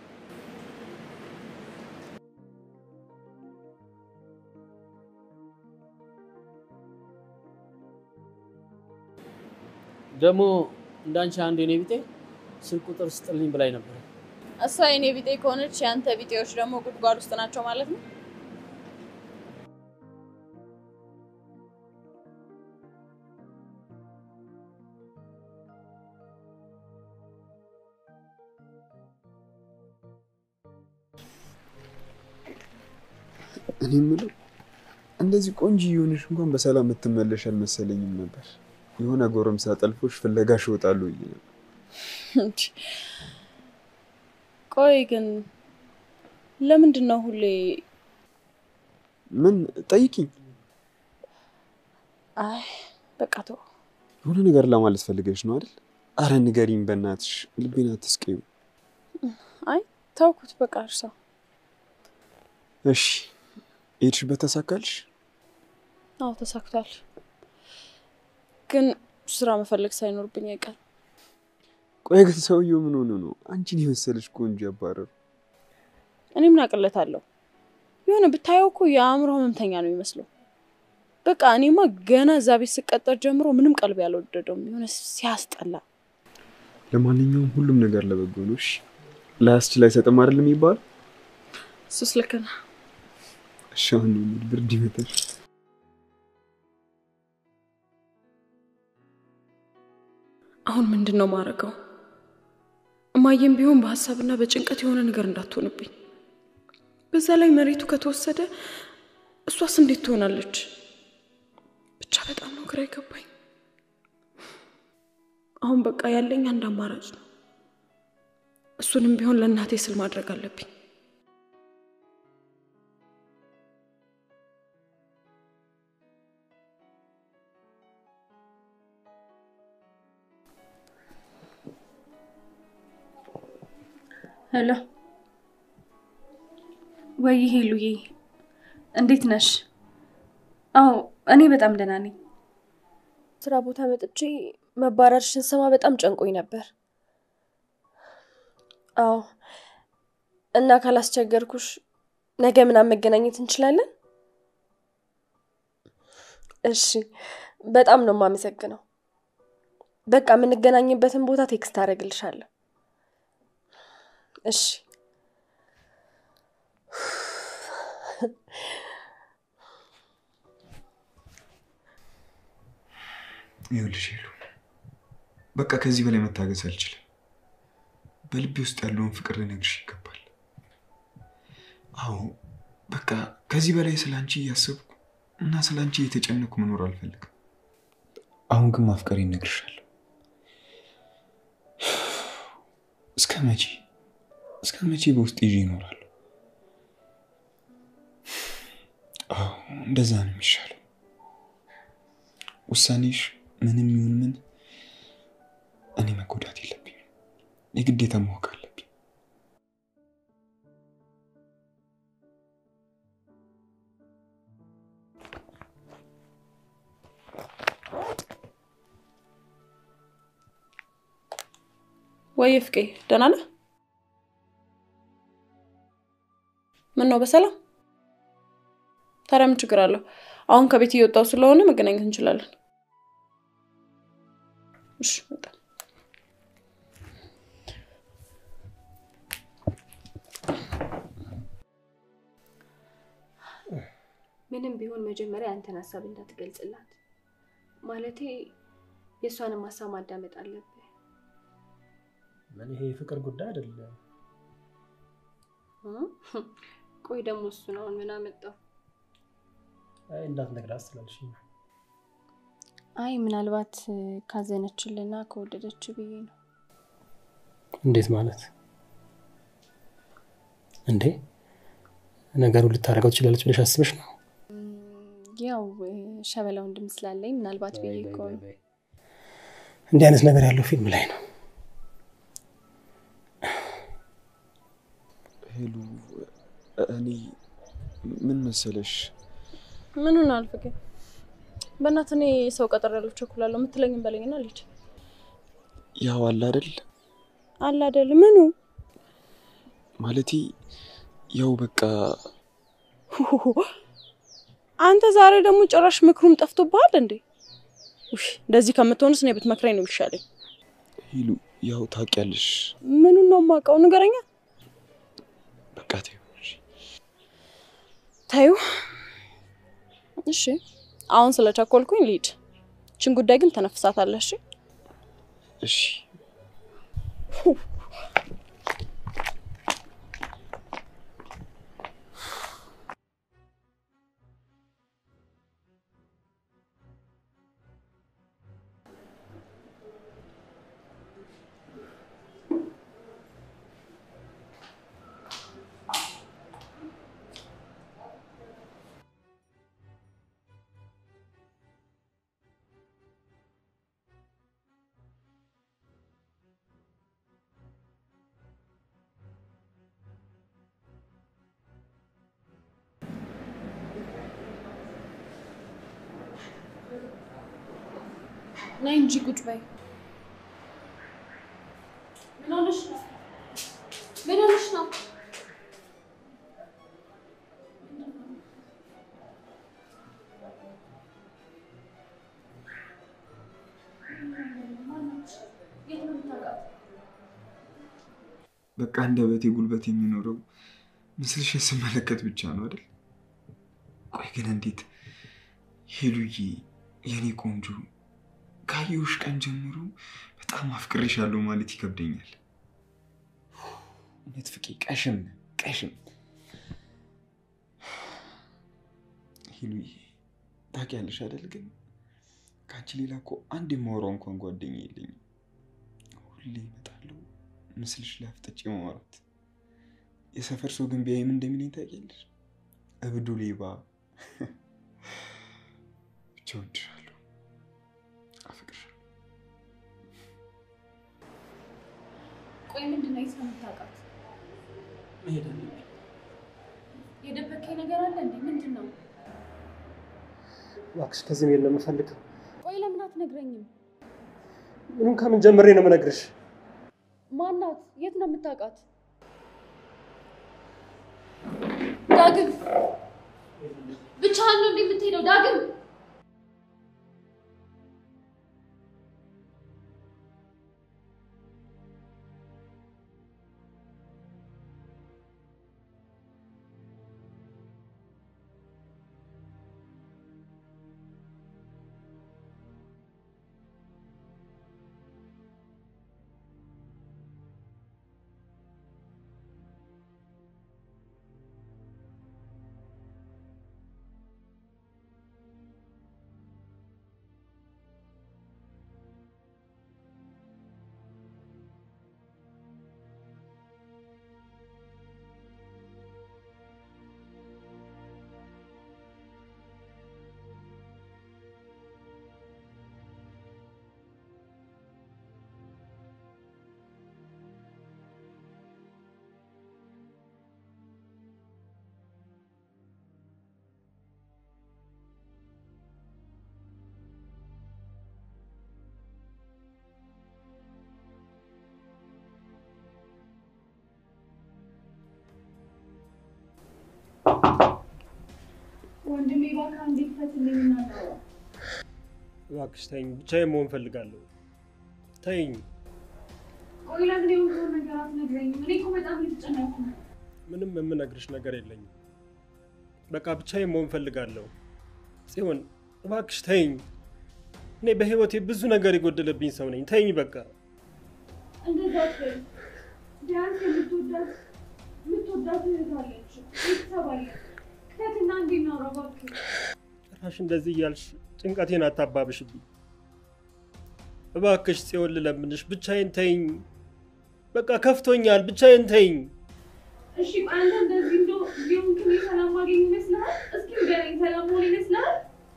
ደግሞ እንዳንቺ አንድ የኔ ቢጤ ስልክ ቁጥር ስጥልኝ ብላኝ ነበር። እሷ የኔ ቢጤ ከሆነች ያንተ ቢጤዎች ደግሞ ጉድጓድ ውስጥ ናቸው ማለት ነው። እኔ የምለው እንደዚህ ቆንጆ ይሁንሽ እንኳን በሰላም የምትመለሽ አልመሰለኝም ነበር። የሆነ ጎረምሳ ጠልፎሽ ፍለጋሽ ወጣሉ ይላል። ቆይ ግን ለምንድን ነው ሁሌ ምን ጠይቂኝ? አይ በቃ ተው። የሆነ ነገር ለማለት ፈልገሽ ነው አይደል? አረ ንገሪኝ በእናትሽ፣ ልቤን አትስቂው። አይ ተውኩት በቃ እርሳ። እሺ ሄድሽበት ተሳካልሽ? አዎ ተሳክቷል። ግን ስራ መፈለግ ሳይኖርብኝ አይቀር። ቆይ ግን ሰውየው ምን ሆነ ነው አንቺን የመሰለሽ ቆንጆ ያባረሩ? እኔ ምን አቅለታለሁ? የሆነ ብታየው እኮ የአእምሮ ህመምተኛ ነው የሚመስለው። በቃ እኔማ ገና እዛ ቤት ስቀጠር ጀምሮ ምንም ቀልብ ያልወደደውም የሆነ ሲያስጠላ። ለማንኛውም ሁሉም ነገር ለበጎ ነው። እሺ ላስችል አይሰጥም አይደል የሚባል? እሱስ ልክ ነህ። እሺ አሁን ብርድ ይመታል። አሁን ምንድነው ማረጋው? እማዬም ቢሆን በሐሳብና በጭንቀት የሆነ ነገር እንዳትሆንብኝ። በዛ ላይ መሬቱ ከተወሰደ እሷስ እንዴት ትሆናለች? ብቻ በጣም ነው ግራ ይገባኝ። አሁን በቃ ያለኝ አንድ አማራጭ ነው። እሱንም ቢሆን ለእናቴ ስል ማድረግ አለብኝ። ሄሎ ወይ ሄሉዬ፣ እንዴት ነሽ? አዎ እኔ በጣም ደህና ነኝ። ስራ ቦታ መጥቼ መባረርሽን ሰማ በጣም ጨንቆኝ ነበር። አዎ እና ካላስቸገርኩሽ ነገ ምናምን መገናኘት እንችላለን? እሺ በጣም ነው የማመሰግነው። በቃ የምንገናኝበትን ቦታ ቴክስት አደርግልሻለሁ። እሺ ይኸውልሽ ሄሉ፣ በቃ ከዚህ በላይ መታገስ አልችልም። በልቤ ውስጥ ያለውን ፍቅር ልነግርሽ ይገባል። አዎ በቃ ከዚህ በላይ ስላንቺ እያሰብኩ እና ስላንቺ እየተጨነኩ መኖር አልፈልግም። አሁን ግን ማፍቀሬ እነግርሻለሁ። እስከ መቼ እስከ መቼ በውስጥ ይዤ እኖራለሁ? አዎ እንደዛ ነው የሚሻለው። ውሳኔሽ ምንም ይሁን ምን እኔ መጎዳት የለብኝም። የግዴታ ማወቅ አለብኝ። ወይ ፍቄ ደህና ነህ? ምን ነው በሰላም? ታዲያ ምን ችግር አለው? አሁን ከቤት እየወጣሁ ስለሆነ መገናኘት እንችላለን። እሺ በጣም ምንም ቢሆን መጀመሪያ አንተን ሐሳብ እንዳትገልጽላት። ማለቴ የሷንም ሐሳብ ማዳመጥ አለብህ። ምን ይሄ ፍቅር ጉዳይ አይደለም። ቆይ ደግሞ እሱ ነው ምን አመጣው? አይ እንዳትነግራት ስላልሽኝ። አይ ምናልባት ካዘነችልና ከወደደች ብዬ ነው። እንዴት ማለት? እንዴ ነገሩ ልታረጋው ትችላለች ብለሽ አስበሽ ነው? ያው ሸበላ ወንድም ስላለኝ ምናልባት ብዬ እኮ ነው። እንዲህ አይነት ነገር ያለው ፊልም ላይ ነው። ሄሉ እኔ ምን መሰለሽ? ምኑን አልፈቀ? በእናትህ እኔ ሰው ቀጠር ያለው ቸኩላለሁ የምትለኝም በለኝና ልጅ ያው አለ አይደል? አለ አይደል? ምኑ ማለቴ ያው በቃ አንተ ዛሬ ደግሞ ጭራሽ ምክሩም ጠፍቶብሃል እንዴ? እሺ እንደዚህ ከምትሆንስ ነው ብትመክረኝ ነው ይሻለኝ። ሄሉ ያው ታውቂያለሽ። ምኑን ነው የማውቀው? ንገረኛ። በቃ ተይው። ታዩ እሺ አሁን ስለቸኮልኩኝ ልሂድ። ችን ጉዳይ ግን ተነፍሳታለሽ። እሺ ነይ እንጂ ቁጭ በይ። ምን ሆነሽ ነው? ምን ሆነሽ ነው? በቃ እንደ በቴ ጉልበት የሚኖረው ምስልሽ ስመለከት ብቻ ነው አይደል? ቆይ ግን እንዴት ሄሉዬ የኔ ቆንጆ ካየሁሽ ቀን ጀምሮ በጣም አፍቅሬሻለሁ ማለት ይከብደኛል። እውነት ፍቄ ቀሽም ቀሽም ሄሉዬ ታውቂያለሽ አይደል? ግን ካንቺ ሌላ እኮ አንድ የማወራው እንኳን ጓደኛ የለኝም። ሁሌ እመጣለሁ ምስልሽ ላይ አፍጥጬ ማውራት። የሰፈር ሰው ግን ቢያይም እንደሚለኝ ታውቂያለሽ? እብዱ ሌባ። ብቻ እወድሻለሁ፣ አፍቅርሻለሁ። ቆይ ምንድን ነው የምታውቃት? መሄድ አለብኝ። የደበከኝ ነገር አለ እንዴ? ምንድን ነው? እባክሽ ከዚህ መሄድ ነው የምፈልገው። ቆይ ለምን አትነግረኝም? ምንም ከምን ጀምሬ ነው የምነግርሽ? ማናት? የት ነው የምታውቃት? ዳግም ብቻህን ነው እንዴ የምትሄደው? ዳግም ወንድሜ እባክህ አንዴ ፈትልኝና ነው። እባክሽ ተይኝ፣ ብቻዬን መሆን ፈልጋለሁ። ተይኝ። ቆይ ለምን የሆነ ነገር አትነግረኝም? እኔ እኮ በጣም እየተጨነቅኩ ነው። ምንም የምነግርሽ ነገር የለኝም። በቃ ብቻዬን መሆን ፈልጋለሁ። ጽዮን እባክሽ ተይኝ። እኔ በህይወቴ ብዙ ነገር የጎደለብኝ ሰው ነኝ። ተይኝ በቃ። እንደዛ አትበይ። ቢያንስ የምትወዳት የምትወዳት እህት አለች፣ ቤተሰብ አለ። ከትና እንዴት ነው እባክህ? ጭራሽ እንደዚህ እያልሽ ጭንቀቴን አታባብሽብኝ። እባክሽ ጽዮን ልለምንሽ፣ ብቻዬን ተይኝ። በቃ ከፍቶኛል፣ ብቻዬን ተይኝ። እሺ አንተ እንደዚህ እንደው ቢሆን ግን ሰላም ማግኘት ይመስልሃል? እስኪ ንገረኝ፣ ሰላም መሆን ይመስልሃል?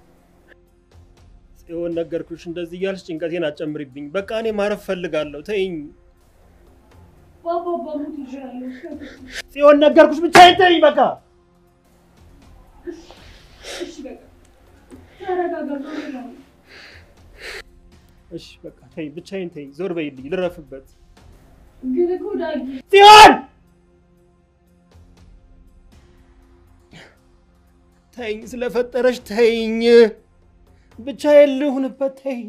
ጽዮን ነገርኩሽ፣ እንደዚህ እያልሽ ጭንቀቴን አጨምሪብኝ። በቃ እኔ ማረፍ ፈልጋለሁ፣ ተይኝ። ባባ ባሙት ይችላል። ጽዮን ነገርኩሽ፣ ብቻዬን ተይኝ በቃ። እሺ በቃ ተረጋጋ ነው። እሺ በቃ ተይኝ፣ ብቻዬን ተይኝ። ዞር በይልኝ፣ ልረፍበት። ግን እኮ ዳጊ ጽዮን ተይኝ፣ ስለፈጠረሽ ተይኝ። ብቻዬን ልሁንበት፣ ተይኝ።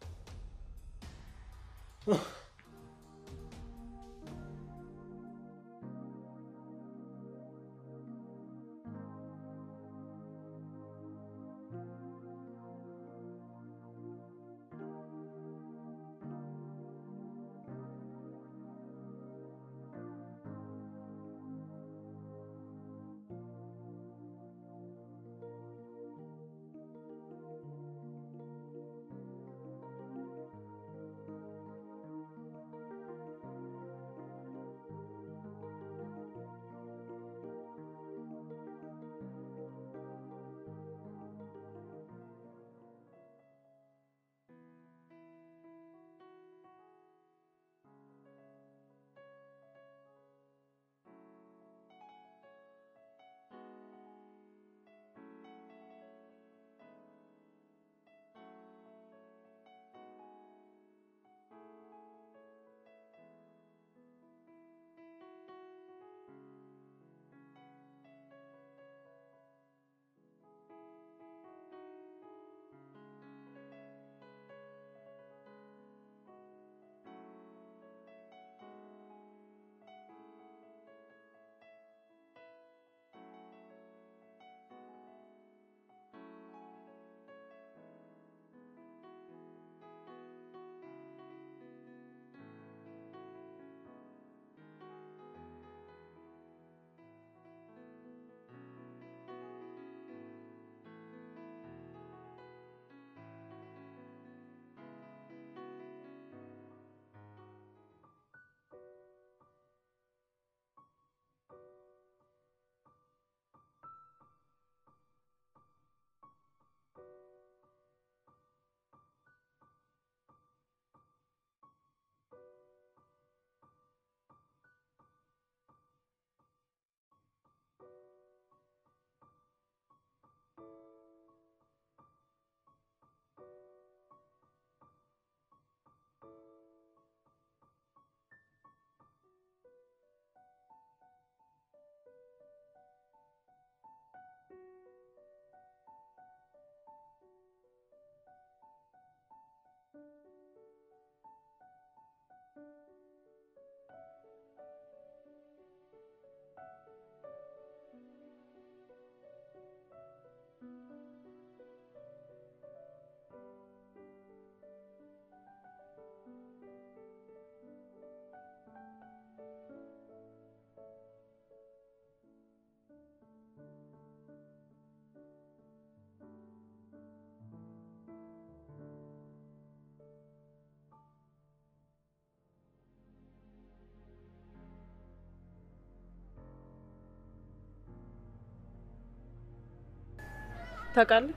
ታውቃለህ፣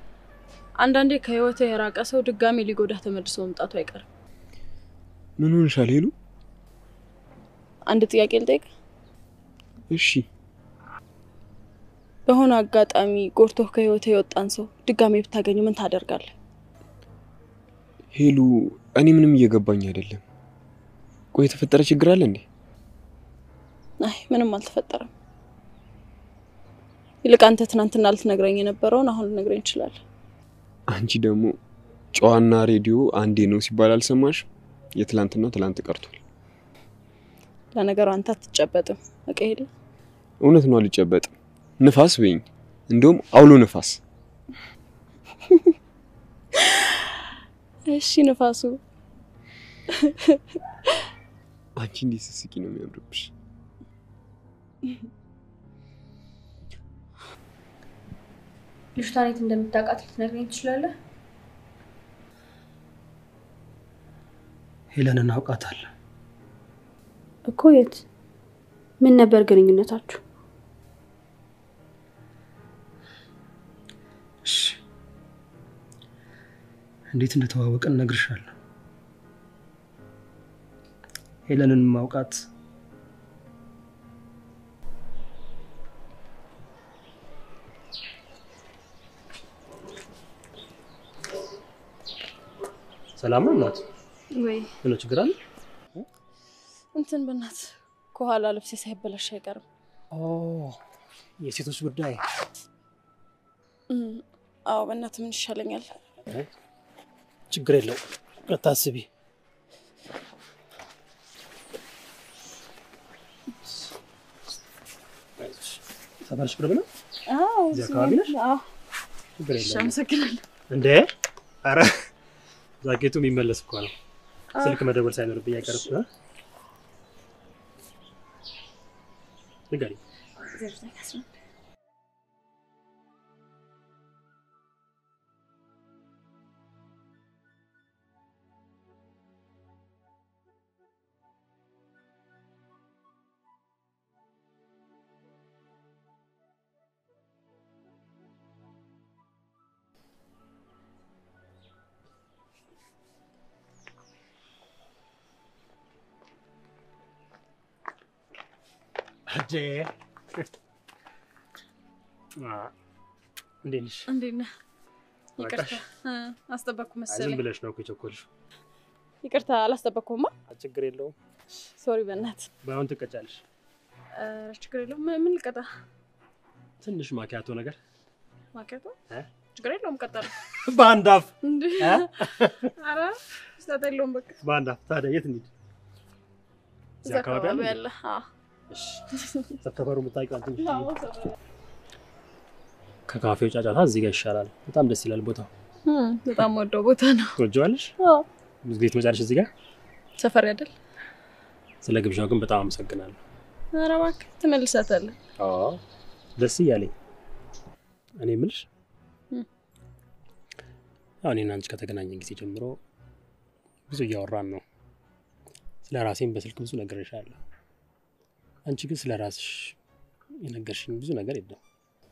አንዳንዴ ከህይወት የራቀ ሰው ድጋሚ ሊጎዳ ተመልሶ መምጣቱ አይቀርም። ምን ሆነሻል ሄሉ? አንድ ጥያቄ ልጠይቅ? እሺ። በሆነ አጋጣሚ ጎርቶህ ከህይወት የወጣን ሰው ድጋሚ ብታገኙ ምን ታደርጋለህ? ሄሉ፣ እኔ ምንም እየገባኝ አይደለም። ቆይ የተፈጠረ ችግር አለ እንዴ? አይ ምንም አልተፈጠረም። ይልቅ አንተ ትናንትና ልትነግረኝ የነበረውን አሁን ልነግረኝ ይችላል። አንቺ ደግሞ ጨዋና ሬዲዮ አንዴ ነው ሲባል አልሰማሽ? የትላንትና ትላንት ቀርቷል። ለነገሩ አንተ አትጨበጥም። በቃ ሄደ። እውነት ነው አልጨበጥም። ንፋስ በይኝ፣ እንደውም አውሎ ንፋስ። እሺ ንፋሱ። አንቺ እንዴት ስትስቂ ነው የሚያምርብሽ። ልጅቷን የት እንደምታውቃት ልትነግረኝ ትችላለህ? ሄለንን አውቃታለሁ እኮ። የት? ምን ነበር ግንኙነታችሁ? እሺ እንዴት እንደተዋወቅን እነግርሻለሁ። ሄለንን ማውቃት ሰላም ነው እናት? ወይ ምን ችግር አለ? እንትን በእናት ከኋላ ልብሴ ሳይበላሽ አይቀርም። ኦ የሴቶች ጉዳይ። አዎ በእናት ምን ይሻለኛል? ችግር የለው አታስቢ። ሰፈርሽ ቅርብ ነው? አዎ እዚህ አካባቢ ነሽ? አዎ ችግር የለም። አመሰግናለሁ። እንዴ ኧረ ዛኬቱ የሚመለስ እኮ ነው። ስልክ መደወል ሳይኖርብኝ አይቀርም። ንገሪኝ። አዴ አ እንዴት ነሽ? እንዴት ነህ? ይቅርታ አስጠበቅኩ መሰለኝ። ዝም ብለሽ ነው እኮ የቸኮልሽው። ይቅርታ አላስጠበቅኩማ። ችግር የለውም። ሶሪ በእናት። ባይሆን ትቀጫለሽ። ችግር የለውም። ምን ልቀጣ? ትንሽ ማኪያቶ ነገር። ማኪያቶ? ችግር የለውም ቀጣለ። በአንድ አፍ እንዴ? ኧረ ስህተት የለውም በቃ። በአንድ አፍ። ታዲያ የት እንሂድ? እዛ አካባቢ አለ። አዎ እሺ ሰፈሩ የምታውቂው አንቺ ነሽ? አዎ ሰፈሩ ከካፌው ጫጫታ እዚህ ጋር ይሻላል። በጣም ደስ ይላል ቦታው። በጣም ወደው ቦታ ነው። ትወጂዋለሽ? አዎ ቤት መጫለሽ እዚህ ጋር ሰፈር አይደል? ስለ ግብዣው ግን በጣም አመሰግናለሁ። ኧረ እባክህ ትመልሳታለህ። አዎ ደስ እያለኝ። እኔ የምልሽ አሁን እኔና አንቺ ከተገናኘን ጊዜ ጀምሮ ብዙ እያወራን ነው። ስለ ራሴም በስልክ ብዙ ነግሬሻለሁ። አንቺ ግን ስለ ራስሽ የነገርሽኝ ብዙ ነገር የለም።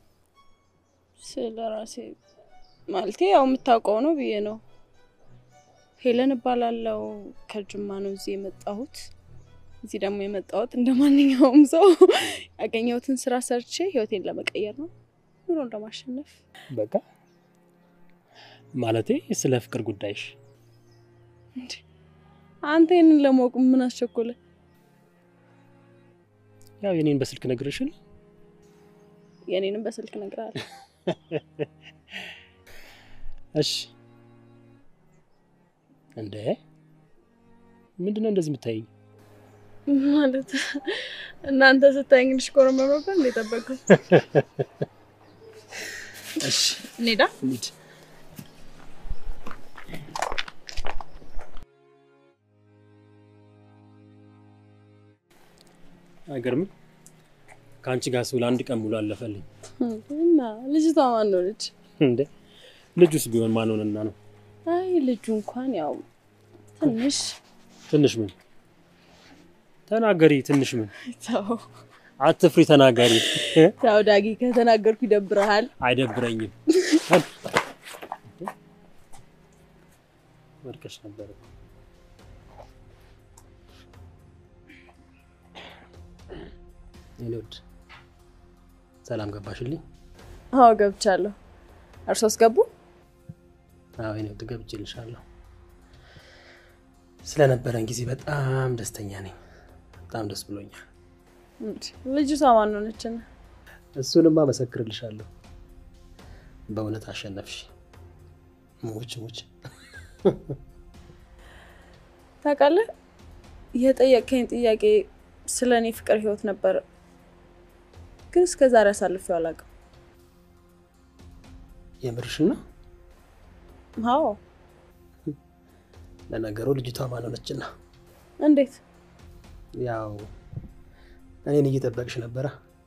ስለ ራሴ ማለቴ ያው የምታውቀው ነው ብዬ ነው። ሄለን እባላለሁ። ከጅማ ነው እዚህ የመጣሁት። እዚህ ደግሞ የመጣሁት እንደማንኛውም ሰው ያገኘሁትን ስራ ሰርቼ ህይወቴን ለመቀየር ነው፣ ኑሮን ለማሸነፍ። በቃ ማለቴ ስለ ፍቅር ጉዳይሽ እንዴ አንተ ይሄንን ለማወቅ ምን አስቸኮለ? ያው የኔን በስልክ ነግርሽል። የኔንም በስልክ ነግራለሁ። እሺ እንዴ ምንድነው እንደዚህ የምታይኝ? ማለት እናንተ ስታይኝ ልሽ ኮረመመበ እንደ ተበቀው። እሺ እንዴዳ እንዴ አይገርም? ካንቺ ጋር ስውል አንድ ቀን ሙሉ አለፈልኝ። እና ልጅቷ ማን ነው ልጅ? እንዴ ልጁስ ቢሆን ማን ሆነና ነው? አይ ልጁ እንኳን ያው ትንሽ ትንሽ ምን ተናገሪ? ትንሽ ምን? ታው አትፍሪ ተናገሪ። ታው ዳጊ ከተናገርኩ ይደብራል። አይደብረኝም። ወርቀሽ ነበር። እኔውድ ሰላም ገባሽልኝ? አዎ ገብቻለሁ። እርሶስ ገቡ? አዎ እኔውድ ገብቼልሻለሁ። ስለነበረን ጊዜ በጣም ደስተኛ ነኝ። በጣም ደስ ብሎኛል። ልጁ ሳማን ነው ነች? እሱንማ መሰክርልሻለሁ። በእውነት አሸነፍሽ። ሙች ሙች። ታውቃለህ የጠየቀኝ ጥያቄ ስለኔ ፍቅር ህይወት ነበር፣ ግን እስከ ዛሬ አሳልፌው አላውቅም። የምርሽና? አዎ። ለነገሩ ልጅቷ ማን ሆነችና? እንዴት? ያው እኔን እየጠበቅሽ ነበረ።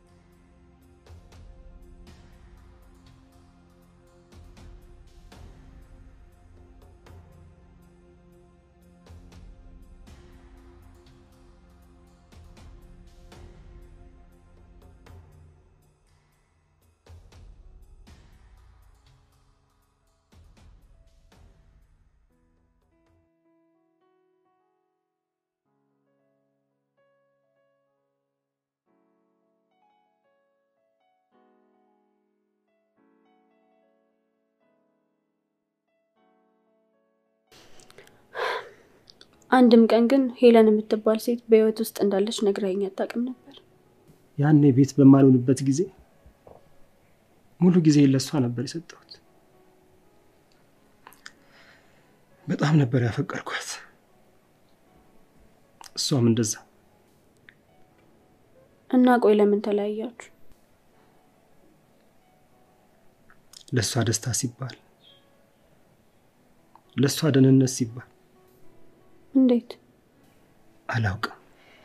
አንድም ቀን ግን ሄለን የምትባል ሴት በህይወት ውስጥ እንዳለች ነግራኝ አታውቅም ነበር። ያኔ ቤት በማልሆንበት ጊዜ ሙሉ ጊዜ ለሷ ነበር የሰጠሁት። በጣም ነበር ያፈቀርኳት። እሷም እንደዛ። እና ቆይ ለምን ተለያያችሁ? ለሷ ደስታ ሲባል፣ ለሷ ደህንነት ሲባል። እንዴት? አላውቅም።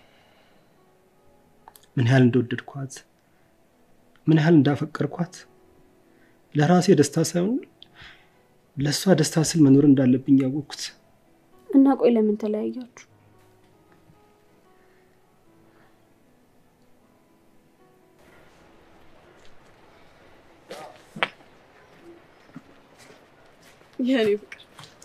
ምን ያህል እንደወደድኳት፣ ምን ያህል እንዳፈቀርኳት ለራሴ ደስታ ሳይሆን ለሷ ደስታ ስል መኖር እንዳለብኝ ያወቅኩት። እና ቆይ ለምን ተለያያችሁ? የኔ ፍቅር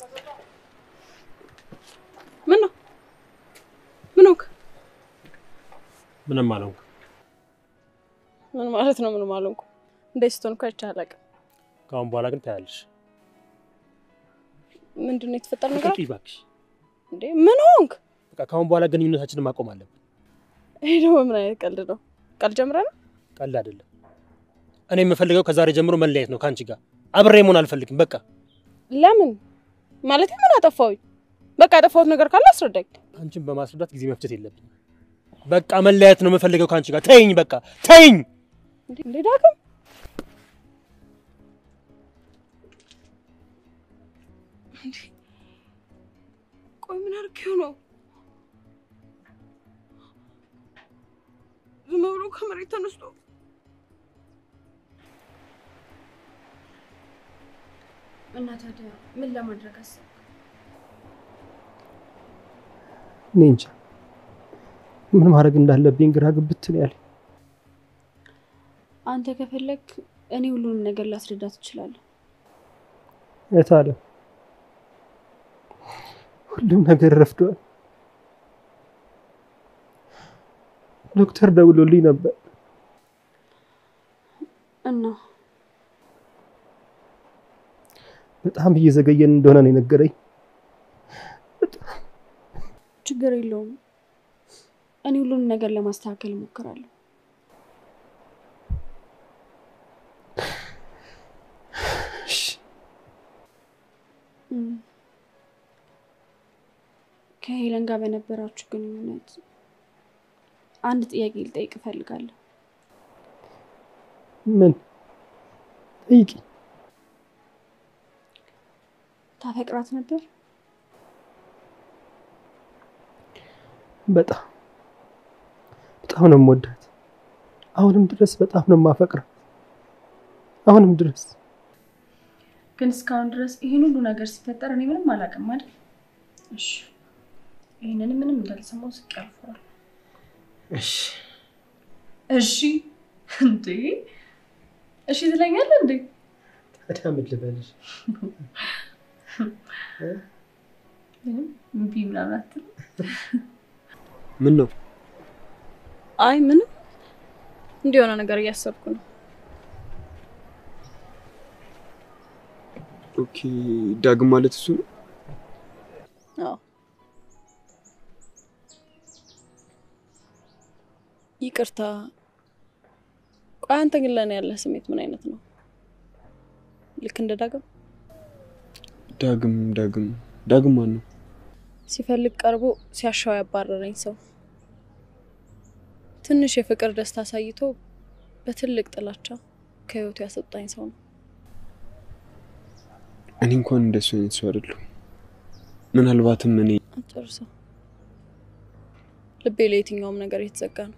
ምን ነው? ምን ነው? ምንም አልሆንኩ። ምን ማለት ነው? ምንም አልሆንኩ? እንደዚህ ስትሆን እኮ አይቼ አላውቅም። ከአሁን በኋላ ግን ታያለሽ። ምንድን ነው የተፈጠረ ነገር? እባክሽ። እንዴ ምን ሆንክ? በቃ ከአሁን በኋላ ግንኙነታችንን ማቆም አለብን። ይሄ ደግሞ ምን አይነት ቀልድ ነው? ቀልድ ጀምረናል? ቀልድ አይደለም። እኔ የምፈልገው ከዛሬ ጀምሮ መለያየት ነው ካንቺ ጋር። አብሬ መሆን አልፈልግም በቃ። ለምን? ማለት ምን አጠፋሁኝ? በቃ ያጠፋሁት ነገር ካለ አስረዳኝ። አንቺን በማስረዳት ጊዜ መፍጀት የለብኝም። በቃ መለያየት ነው የምፈልገው ካንቺ ጋር። ተይኝ በቃ ተይኝ። እንዴ ዳግም እንዴ ቆይ ምን አድርጌው ነው? ዝም ብሎ ከመሬት ተነስቶ እና ታዲያ ምን ለማድረግ አሰብክ? እኔ እንጃ ምን ማድረግ እንዳለብኝ ግራ ግብት ነው ያለኝ። አንተ ከፈለክ እኔ ሁሉንም ነገር ላስረዳት እችላለሁ። እታለ ሁሉም ነገር ረፍዷል። ዶክተር ደውሎልኝ ነበር እና በጣም እየዘገየን እንደሆነ ነው የነገረኝ። ችግር የለውም። እኔ ሁሉንም ነገር ለማስተካከል እሞክራለሁ። ከሄለን ጋር በነበራችሁ ግንኙነት አንድ ጥያቄ ልጠይቅ እፈልጋለሁ። ምን? ጠይቂ። ታፈቅራት ነበር? በጣም በጣም ነው የምወዳት። አሁንም ድረስ በጣም ነው የማፈቅራት። አሁንም ድረስ። ግን እስካሁን ድረስ ይሄን ሁሉ ነገር ሲፈጠር እኔ ምንም አላውቅም አይደል? እሺ ይሄንን ምንም እንዳልሰማው ስቅ ያልፈራል። እሺ እሺ እንዴ እሺ ትለኛለህ እንዴ? ታዲያ ምን ልበልሽ? ምንም እምቢ ምናምን አትል። ምን ነው? አይ ምንም እንዲሆነ ነገር እያሰብኩ ነው። ኦኬ ዳግም ማለት እሱ ነው? አዎ ይቅርታ። ቆይ አንተ ግን ለኔ ያለ ስሜት ምን አይነት ነው? ልክ እንደ ዳግም ዳግም ዳግም ዳግም ማን ነው? ሲፈልግ ቀርቦ ሲያሻው ያባረረኝ ሰው ትንሽ የፍቅር ደስታ ሳይቶ በትልቅ ጥላቻ ከህይወቱ ያሰጣኝ ሰው ነው። እኔ እንኳን እንደሱ አይነት ሰው አይደለሁም። ምናልባትም እኔ አጥርሰ ልቤ ለየትኛውም ነገር የተዘጋ ነው።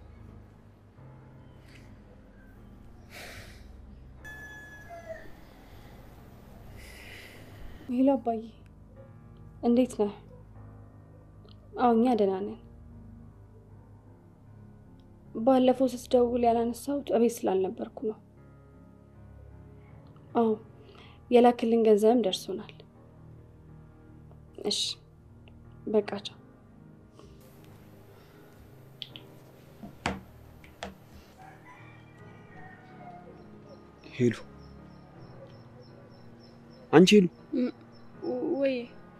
ሄሎ አባዬ እንዴት ነህ? አዎ እኛ ደህና ነን። ባለፈው ስትደውል ያላነሳሁት እቤት ስላልነበርኩ ነው። አዎ የላክልን ገንዘብም ደርሶናል። እሺ በቃ ቻው። ሄሎ አንቺ ሄሎ ወይ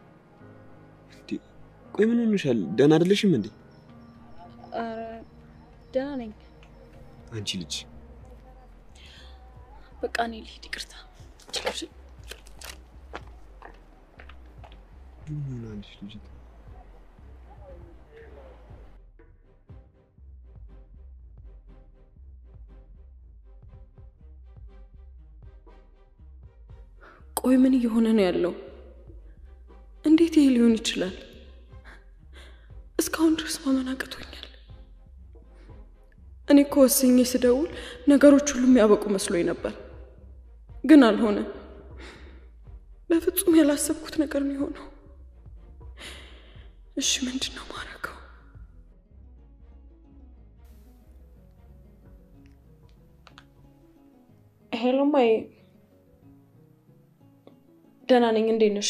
ቆይ ምን ሆነሻል? ደህና አይደለሽም እንዴ? አረ ደህና ነኝ። አንቺ ልጅ በቃ እኔ ልሂድ፣ ይቅርታ። ችግር ምን አንቺ ልጅ ቆይ ምን እየሆነ ነው ያለው? እንዴት ይሄ ሊሆን ይችላል? እስካሁን ድረስ ማመን አቅቶኛል። እኔ እኮ ወስኜ ስደውል ነገሮች ሁሉ የሚያበቁ መስሎኝ ነበር፣ ግን አልሆነም። በፍጹም ያላሰብኩት ነገር ነው የሆነው። እሺ ምንድነው ማረገው? ሄሎ ማይ ደህና ነኝ። እንዴት ነሽ?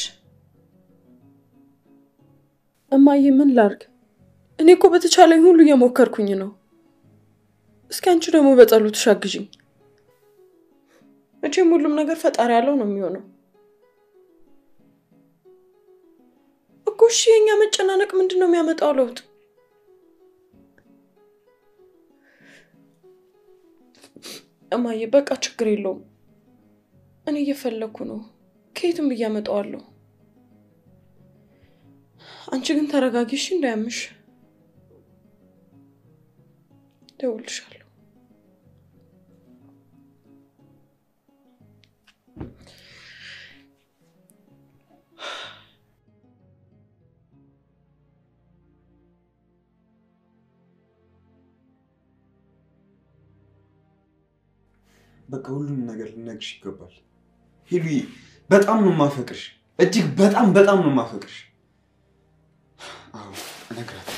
እማዬ ምን ላርግ? እኔ እኮ በተቻለኝ ሁሉ እየሞከርኩኝ ነው። እስኪ አንቺ ደግሞ በጸሎትሽ አግዢኝ። መቼም ሁሉም ነገር ፈጣሪ ያለው ነው የሚሆነው እኮ። እሺ የኛ መጨናነቅ ምንድነው የሚያመጣው ለውጥ? እማዬ በቃ ችግር የለውም። እኔ እየፈለኩ ነው፣ ከየትም ብያመጣዋለሁ። አንቺ ግን ተረጋጊሽ እንዳያምሽ። ደውልሻለሁ። በቃ ሁሉም ነገር ልነግርሽ ይገባል ሄሉዬ። በጣም ነው ማፈቅርሽ፣ እጅግ በጣም በጣም ነው ማፈቅርሽ። አዎ እነግራታለሁ።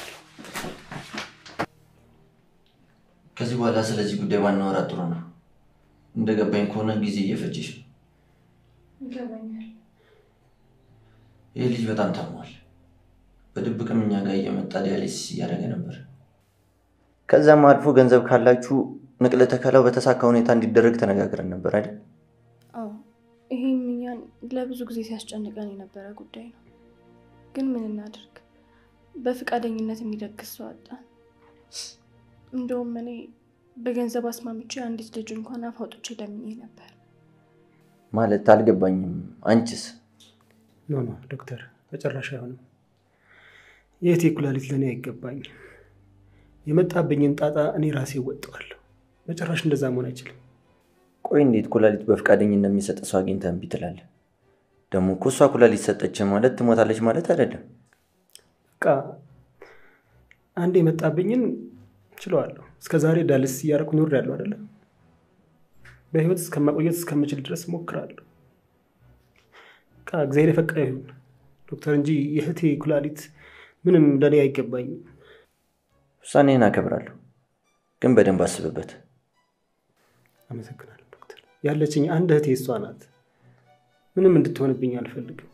ከዚህ በኋላ ስለዚህ ጉዳይ ባናወራ ጥሩ ነው። እንደገባኝ ከሆነ ጊዜ እየፈጀሽ ነው። ይገባኛል። ይሄ ልጅ በጣም ታሟል። በድብቅም እኛ ጋር እየመጣ ዲያሊሲስ እያደረገ ነበር። ከዛም አልፎ ገንዘብ ካላችሁ ንቅለ ተከላው በተሳካ ሁኔታ እንዲደረግ ተነጋግረን ነበር አይደል? አዎ ይሄም እኛን ለብዙ ጊዜ ሲያስጨንቀን የነበረ ጉዳይ ነው። ግን ምን እናድርግ? በፍቃደኝነት የሚደግስ ሰው አጣን። እንደውም እኔ በገንዘብ አስማምቼ አንዲት ልጅ እንኳን አፍ አውጥቼ ለምኜ ነበር። ማለት አልገባኝም። አንቺስ? ኖ ኖ ዶክተር በጭራሽ አይሆንም። የእቴ ኩላሊት ለኔ አይገባኝ። የመጣብኝን ጣጣ እኔ ራሴ ወጣዋለሁ። በጭራሽ እንደዛ መሆን አይችልም። ቆይ እንዴት ኩላሊት በፍቃደኝነት የሚሰጥ ሰው አግኝተህ እምቢ ትላለህ? ደግሞ እኮ እሷ ኩላሊት ሰጠች ማለት ትሞታለች ማለት አይደለም። በቃ አንዴ የመጣብኝን ችለዋለሁ። እስከዛሬ ዳያሊሲስ እያደረኩ ኖሬያለሁ አይደለ? በህይወት እስከማቆየት እስከምችል ድረስ ሞክራለሁ። በቃ እግዚአብሔር የፈቀደ ይሁን ዶክተር፣ እንጂ የእህቴ ኩላሊት ምንም ለኔ አይገባኝም። ውሳኔን አከብራለሁ፣ ግን በደንብ አስብበት። አመሰግናለሁ ዶክተር። ያለችኝ አንድ እህቴ እሷ ናት። ምንም እንድትሆንብኝ አልፈልግም።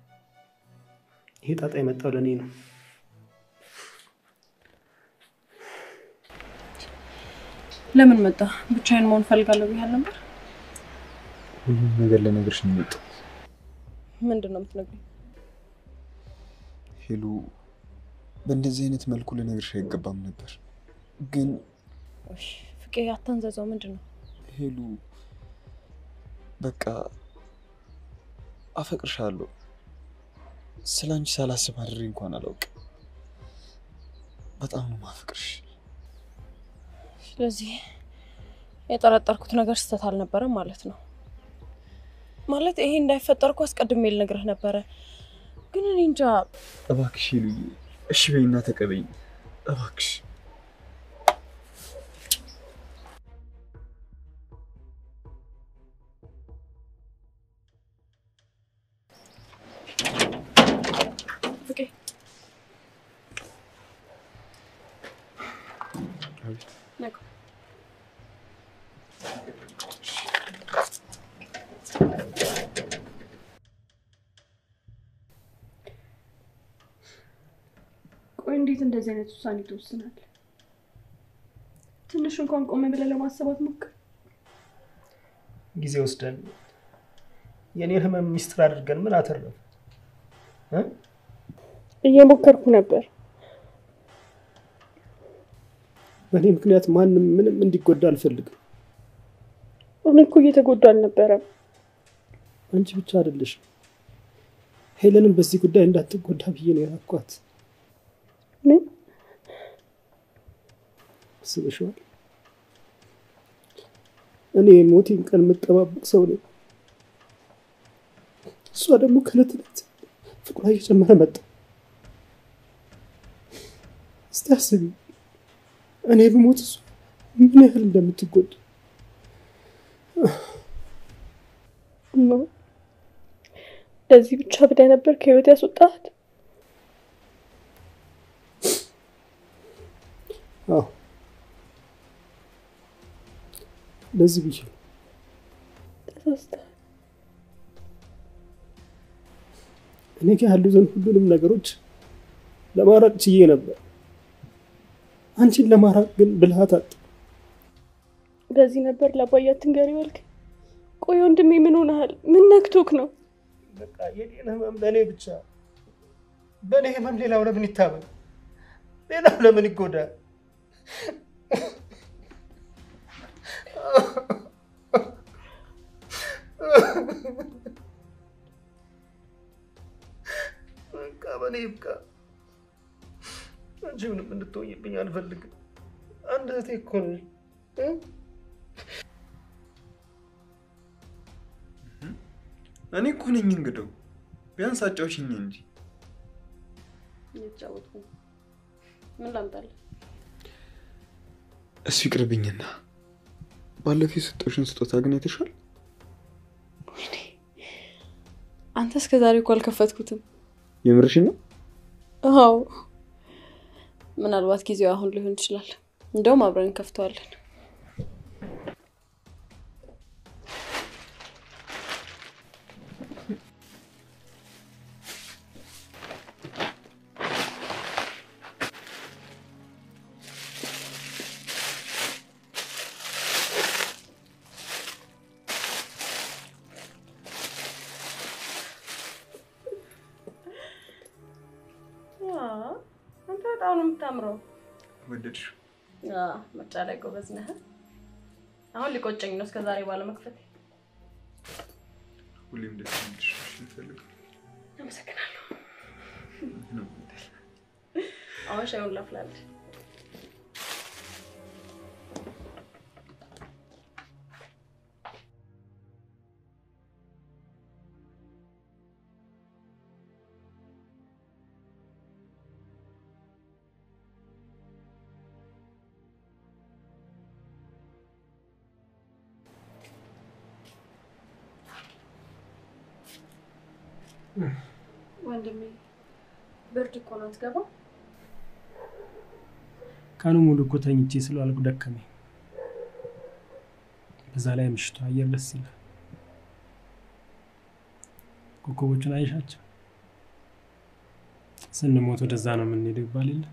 ይሄ ጣጣ የመጣው ለኔ ነው። ለምን መጣ? ብቻዬን መሆን ፈልጋለሁ ብያለሁ ነበር። ሁሉም ነገር ለነገርሽ ነው የመጣው። ምንድነው የምትነግሪኝ? ሄሉ በእንደዚህ አይነት መልኩ ለነገርሽ አይገባም ነበር፣ ግን እሺ ፍቄ አታንዘዘው። ምንድነው? ሄሉ በቃ አፈቅርሻለሁ። ስላንቺ ሳላስብ አድሬ እንኳን አላውቅም። በጣም ነው ማፈቅርሽ። ስለዚህ የጠረጠርኩት ነገር ስህተት አልነበረም ማለት ነው። ማለት ይሄ እንዳይፈጠር እኮ አስቀድሜ ልነግርህ ነበረ። ግን እኔ እንጃ። እባክሽ ሄሉዬ እሺ በይና ተቀበይኝ እባክሽ። ፍቄ ነቁ ቆይ እንዴት እንደዚህ አይነት ውሳኔ ትወስናለህ? ትንሽ እንኳን ቆም ብለህ ለማሰብ አትሞክር? ጊዜ ወስደን የኔን ህመም ሚስጥር አድርገን ምን አተረፈ? እ እየሞከርኩ ነበር። በእኔ ምክንያት ማንም ምንም እንዲጎዳ አልፈልግም። እኔ እኮ እየተጎዳ አልነበረም። አንቺ ብቻ አይደለሽም። ሄለንም በዚህ ጉዳይ እንዳትጎዳ ብዬ ነው ያልኳት። ምን ስብሽዋል? እኔ ሞቴን ቀን የምጠባበቅ ሰው ነኝ። እሷ ደግሞ ከዕለት ዕለት ፍቅሯ እየጨመረ መጣ። እስቲ አስቢ፣ እኔ ብሞት እሷ ምን ያህል እንደምትጎዳ። ነው ለዚህ ብቻ ብለህ ነበር ከህይወት ያስወጣት? አዎ ለዚህ ብቻ ተሳስተሃል። እኔ ጋር ያሉትን ሁሉንም ነገሮች ለማራቅ ችዬ ነበር። አንቺን ለማራቅ ግን ብልሃት አጣ። በዚህ ነበር ለአባዬ አትንገሪው ያልከኝ? ቆይ ወንድሜ ምን ሆነሃል? ምን ነክቶክ ነው? በቃ የኔን ህመም ለእኔ ብቻ፣ በእኔ ህመም ሌላው ለምን ይታመም? ሌላው ለምን ይጎዳል? በቃ በእኔ ይብቃ። አንቺ ምንም እንድትሆኝብኝ አልፈልግም። አንድ እህቴ እኮ ነሽ። እኔ እኮ ነኝ እንግዲው። ቢያንስ አጫውሽኝ እንጂ። እየተጫወትኩ ነው። ምን ላምጣልህ? እሱ ይቅርብኝና ባለፈው የሰጠሽን ስጦታ ግን አይተሻል? አንተ እስከ ዛሬ እኮ አልከፈትኩትም። የምርሽን ነው? አዎ። ምናልባት ጊዜው አሁን ሊሆን ይችላል። እንደውም አብረን እንከፍተዋለን። አንተ በጣም ነው የምታምረው። ወደድሽ? አዎ ምርጫ ላይ ጎበዝ ነህ። አሁን ሊቆጨኝ ነው እስከዛሬ ባለ መክፈት። ሁሌም ደስ ይልሽ ይፈልግ። አመሰግናለሁ። አሁን ሻዩን ላፍላለሁ። ወንድሜ ብርድ እኮ ነው አትገባም? ቀኑ ሙሉ እኮ ተኝቼ ስለዋልኩ ደከመኝ። በዛ ላይ ምሽቱ አየር ደስ ይላል። ኮከቦቹን አይሻቸው? ስንሞት ወደዛ ነው የምንሄደው ይባል የለ?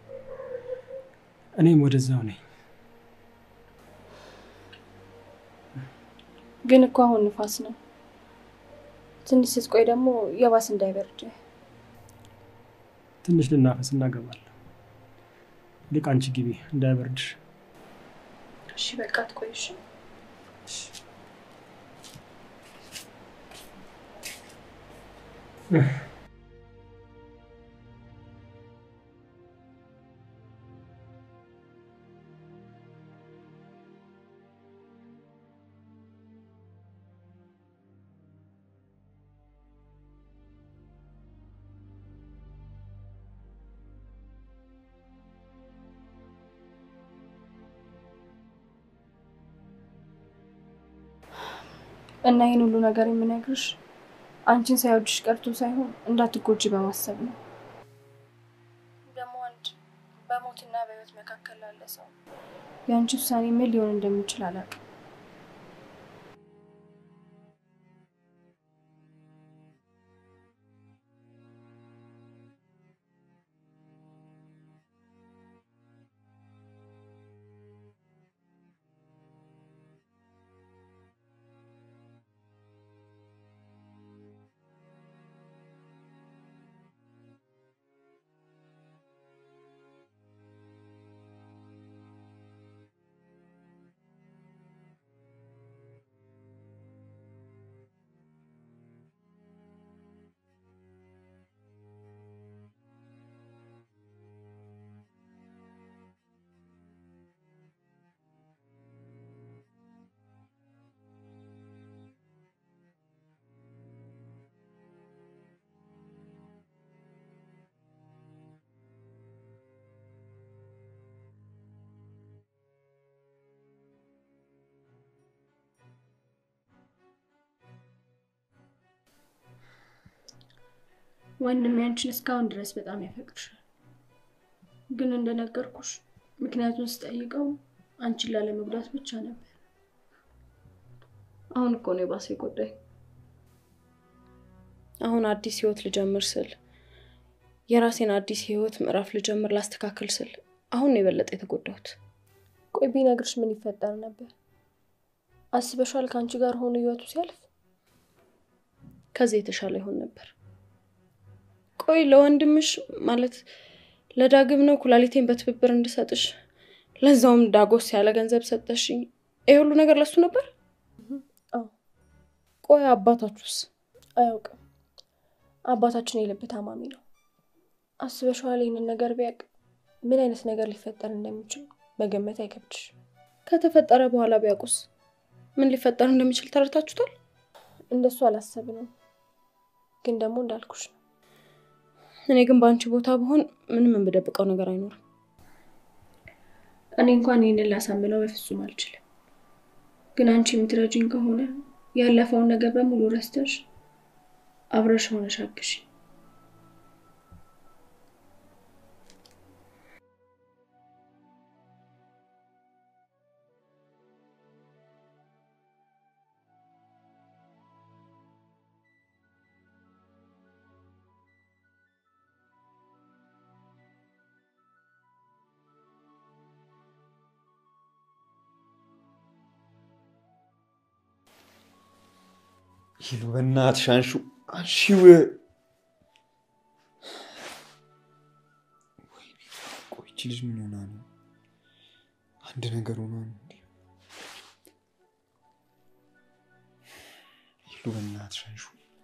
እኔም ወደዛው ነኝ። ግን እኮ አሁን ንፋስ ነው። ትንሽ ስትቆይ ደግሞ የባስ እንዳይበርድ። ትንሽ ልናፈስ እናገባለን። ልክ አንቺ ግቢ እንዳይበርድሽ። እሺ በቃ ትቆይሽ። እና ይሄን ሁሉ ነገር የምነግርሽ አንቺን ሳይወድሽ ቀርቶ ሳይሆን እንዳትጎጂ በማሰብ ነው። ደግሞ አንድ በሞትና በህይወት መካከል ያለ ሰው ያንቺ ውሳኔ ምን ሊሆን እንደሚችል አላውቅም። ወንድሜ አንቺን እስካሁን ድረስ በጣም ያፈቅርሻል። ግን እንደነገርኩሽ ምክንያቱን ስጠይቀው አንቺን ላለመጉዳት ብቻ ነበር። አሁን እኮ ነው የባሰ ጉዳይ። አሁን አዲስ ህይወት ልጀምር ስል የራሴን አዲስ ህይወት ምዕራፍ ልጀምር ላስተካክል ስል አሁን ነው የበለጠ የተጎዳሁት። ቆይ ቢነግርሽ ምን ይፈጠር ነበር? አስበሻል ካንቺ ጋር ሆኖ ህይወቱ ሲያልፍ? ከዚህ የተሻለ ይሆን ነበር። ቆይ ለወንድምሽ ማለት ለዳግም ነው ኩላሊቴን በትብብር እንድሰጥሽ ለዛውም ዳጎስ ያለ ገንዘብ ሰጠሽኝ። ይሄ ሁሉ ነገር ለሱ ነበር? አዎ። ቆይ አባታችሁስ? አያውቅም። አባታችን የልብ ታማሚ ነው። አስበሻል ይሄንን ነገር ቢያቅ ምን አይነት ነገር ሊፈጠር እንደሚችል መገመት አይከብድሽ። ከተፈጠረ በኋላ ቢያውቁስ ምን ሊፈጠር እንደሚችል ተረድታችሁታል? እንደሱ አላሰብንም። ግን ደግሞ እንዳልኩሽ ነው። እኔ ግን ባንቺ ቦታ ብሆን ምንም እንበደብቀው ነገር አይኖርም። እኔ እንኳን ይሄንን ላሳምነው በፍጹም አልችልም። ግን አንቺ የምትረጂኝ ከሆነ ያለፈውን ነገር በሙሉ ረስተሽ አብረሽ ሆነሽ አግሽ። ሂሉ በእናትሽ አንሹ አንሺው። ቆይ እቺ ልጅ ምን ሆና ነው? አንድ ነገር ሆና ነው እንዴ? ሂሉ በእናትሽ አንሹ።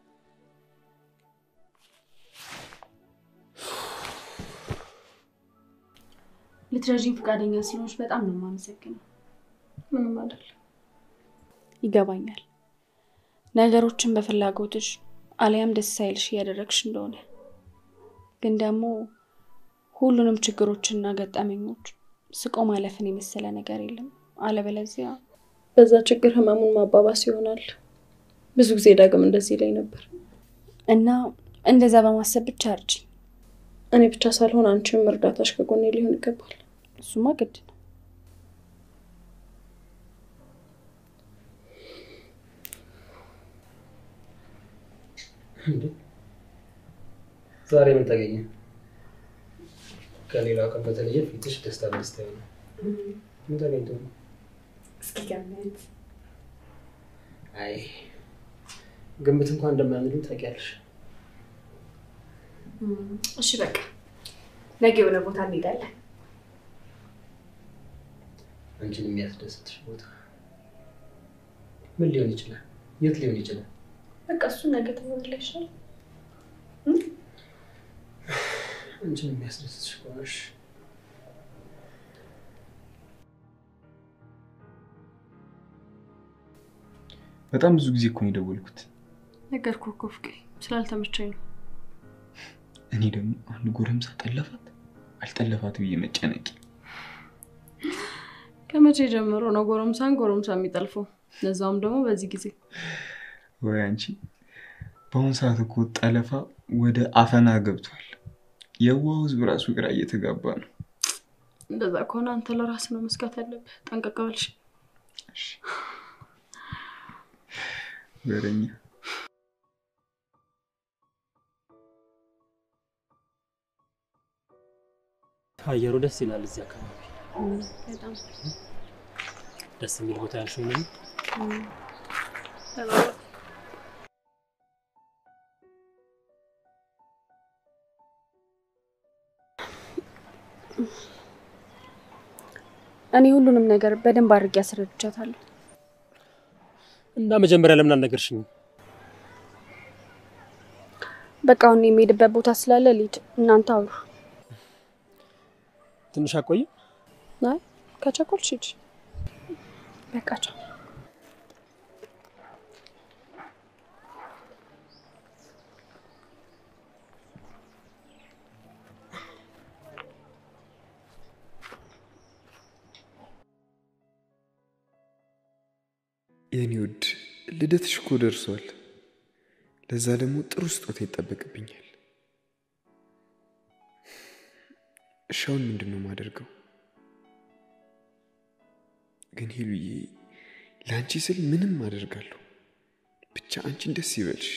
ልትረጂኝ ፈቃደኛ ስለሆንሽ በጣም ነው የማመሰግነው። ምንም አይደል። ይገባኛል ነገሮችን በፍላጎትሽ አሊያም ደስ ሳይልሽ ያደረግሽ እንደሆነ። ግን ደግሞ ሁሉንም ችግሮችና ገጠመኞች ስቆ ማለፍን የመሰለ ነገር የለም። አለበለዚያ በዛ ችግር ህመሙን ማባባስ ይሆናል። ብዙ ጊዜ ዳግም እንደዚህ ላይ ነበር እና እንደዛ በማሰብ ብቻ አርጂ። እኔ ብቻ ሳልሆን አንቺም እርዳታሽ ከጎኔ ሊሆን ይገባል። እሱማ ግድ ነው። ዛሬ ምን ተገኘ? ከሌላው ቀን በተለየ ፊትሽ ደስታ ደስታ ነው። ምን ተገኝቶ ነው? እስኪ ገምት። አይ ግምት እንኳን እንደማያምኑኝ ታውቂያለሽ። እሺ በቃ ነገ ወደ ቦታ እንሄዳለን። አንቺን የሚያስደስትሽ ቦታ ምን ሊሆን ይችላል? የት ሊሆን ይችላል? በቃ እሱ ነገ ተወለሻል። አንቺን የሚያስደስትሽ ከሆነሽ በጣም ብዙ ጊዜ እኮ ነው የደወልኩት። ነገርኩህ እኮ ፍቄ፣ ስላልተመቸኝ ነው። እኔ ደግሞ አንድ ጎረምሳ ጠለፋት አልጠለፋት ብዬ መጨነቂ። ከመቼ ጀምሮ ነው ጎረምሳን ጎረምሳ የሚጠልፈው? ለዛውም ደግሞ በዚህ ጊዜ። ወይ አንቺ፣ በአሁን ሰዓት እኮ ጠለፋ ወደ አፈና ገብቷል። የዋው ህዝብ ራሱ ግራ እየተጋባ ነው። እንደዛ ከሆነ አንተ ለራስ ነው መስጋት ያለብህ። ጠንቀቅ በልሽ። እሺ ወረኛ። አየሩ ደስ ይላል እዚህ አካባቢ። በጣም ደስ የሚል ቦታ ያልሽው ነው። እኔ ሁሉንም ነገር በደንብ አድርጌ አስረድቻታለሁ። እና መጀመሪያ ለምን አልነገርሽኝም? በቃ አሁን የሚሄድበት ቦታ ስላለ ልሂድ፣ እናንተ አውሩ። ትንሽ አቆይ። አይ ከቸኮልሽ ሂጂ። በቃ ቻው። የኔ ውድ ልደትሽ እኮ ደርሷል። ለዛ ደግሞ ጥሩ ስጦታ ይጠበቅብኛል። እሻውን ምንድነው ማደርገው? ግን ሄሉዬ ለአንቺ ስል ምንም አደርጋለሁ። ብቻ አንቺን ደስ ይበልሽ።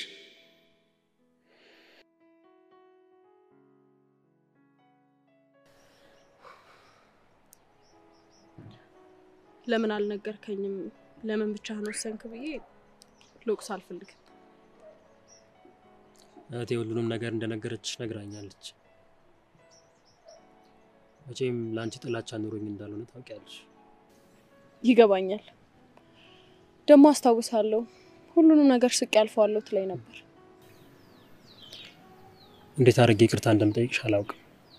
ለምን አልነገርከኝም? ለምን ብቻህን ወሰንክ ብዬ ልወቅስ አልፈልግም። እህቴ ሁሉንም ነገር እንደነገረችሽ ነግራኛለች። መቼም ለአንቺ ጥላቻ ኑሮኝ እንዳልሆነ ታውቂያለሽ። ይገባኛል። ደግሞ አስታውሳለሁ ሁሉንም ነገር ስቅ ያልፈዋለሁ ትለኝ ነበር። እንዴት አድርጌ ይቅርታ እንደምጠይቅሽ አላውቅም።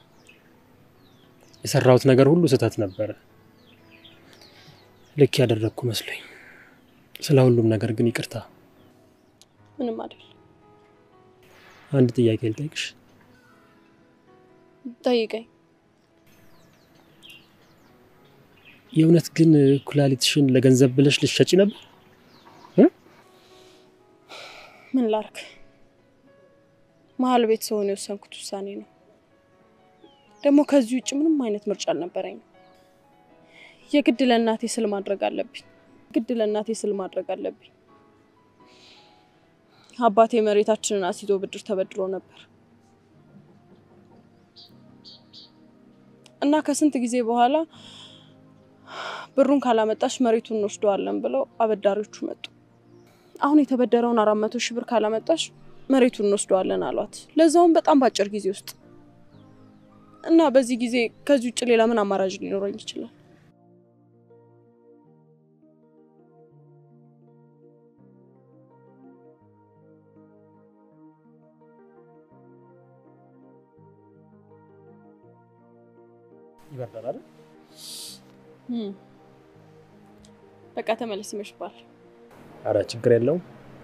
የሰራሁት ነገር ሁሉ ስህተት ነበረ። ልክ ያደረግኩ መስሎኝ። ስለ ሁሉም ነገር ግን ይቅርታ። ምንም አይደል። አንድ ጥያቄ ልጠይቅሽ። ጠይቀኝ። የእውነት ግን ኩላሊትሽን ለገንዘብ ብለሽ ልትሸጪ ነበር? ምን ላርክ? መሀል ቤት ሰውን የወሰንኩት ውሳኔ ነው። ደግሞ ከዚህ ውጭ ምንም አይነት ምርጫ አልነበረኝም። የግድ ለእናቴ ስል ማድረግ አለብኝ። ግድ ለእናቴ ስል ማድረግ አለብኝ። አባቴ መሬታችንን አስይዞ ብድር ተበድሮ ነበር እና ከስንት ጊዜ በኋላ ብሩን ካላመጣሽ መሬቱን እንወስደዋለን ብለው አበዳሪዎቹ መጡ። አሁን የተበደረውን አራት መቶ ሺህ ብር ካላመጣሽ መሬቱን እንወስደዋለን አሏት። ለዛውም በጣም ባጭር ጊዜ ውስጥ እና በዚህ ጊዜ ከዚህ ውጭ ሌላ ምን አማራጭ ሊኖረኝ ይችላል? ይበርዳል አይደል? እም በቃ ተመለስ ይመሽባል። አረ ችግር የለውም።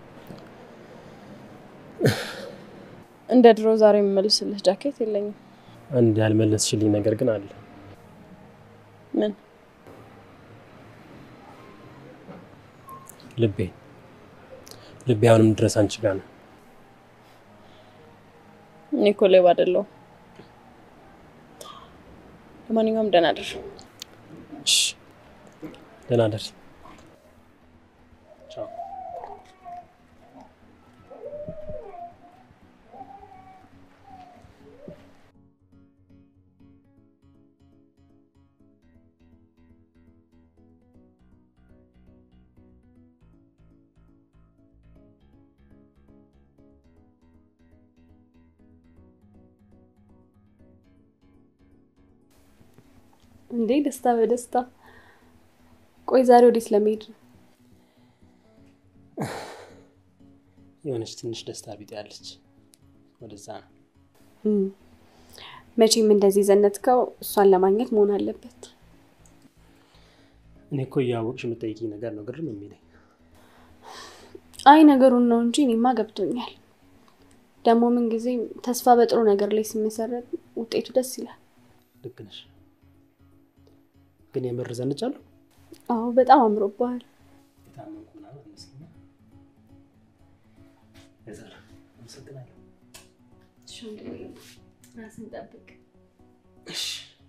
እንደ ድሮ ዛሬ የምመልስልህ ጃኬት የለኝም። አንድ ያልመለስሽልኝ ነገር ግን አለ። ምን? ልቤ ልቤ አሁንም ድረስ አንቺ ጋር ነው። እኔ እኮ ሌባ አይደለሁም። ለማንኛውም ደህና ደር። እሺ ደህና ደር። ቻው። እንዴ ደስታ በደስታ። ቆይ ዛሬ ወዴት ለመሄድ ነው? የሆነች ትንሽ ደስታ ቢጤ ያለች ወደዛ ነው። መቼም እንደዚህ ዘነትከው እሷን ለማግኘት መሆን አለበት። እኔ እኮ እያወቅሽ የምጠይቂኝ ነገር ነው ግርም የሚለኝ። አይ ነገሩን ነው እንጂ እኔማ ገብቶኛል። ደግሞ ምን ጊዜ ተስፋ በጥሩ ነገር ላይ ሲመሰረት ውጤቱ ደስ ይላል። ልክ ነሽ። ግን የምር ዘንጫለሁ? አዎ በጣም አምሮብሃል። የታመንኩ ምናምን መስሎኝ። እዛራ አመሰግናለሁ። ሹንዱ ራስን ጠብቅ። እሺ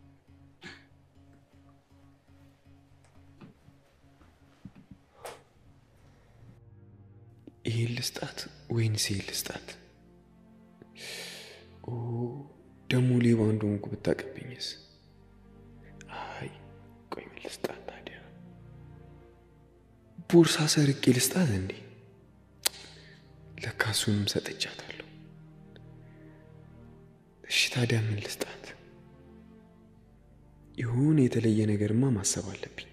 ይሄን ልስጣት ወይንስ ይሄን ልስጣት? ኦ ደግሞ ሌባ እንደሆንኩ ብታቀብኝስ? አይ ቆይ ምን ልስጣት ታዲያ? ቦርሳ ሰርቄ ልስጣት እንዴ? ለካ እሱንም ሰጥቻታለሁ። እሺ ታዲያ ምን ልስጣት? የሆነ የተለየ ነገርማ ማሰብ አለብኝ።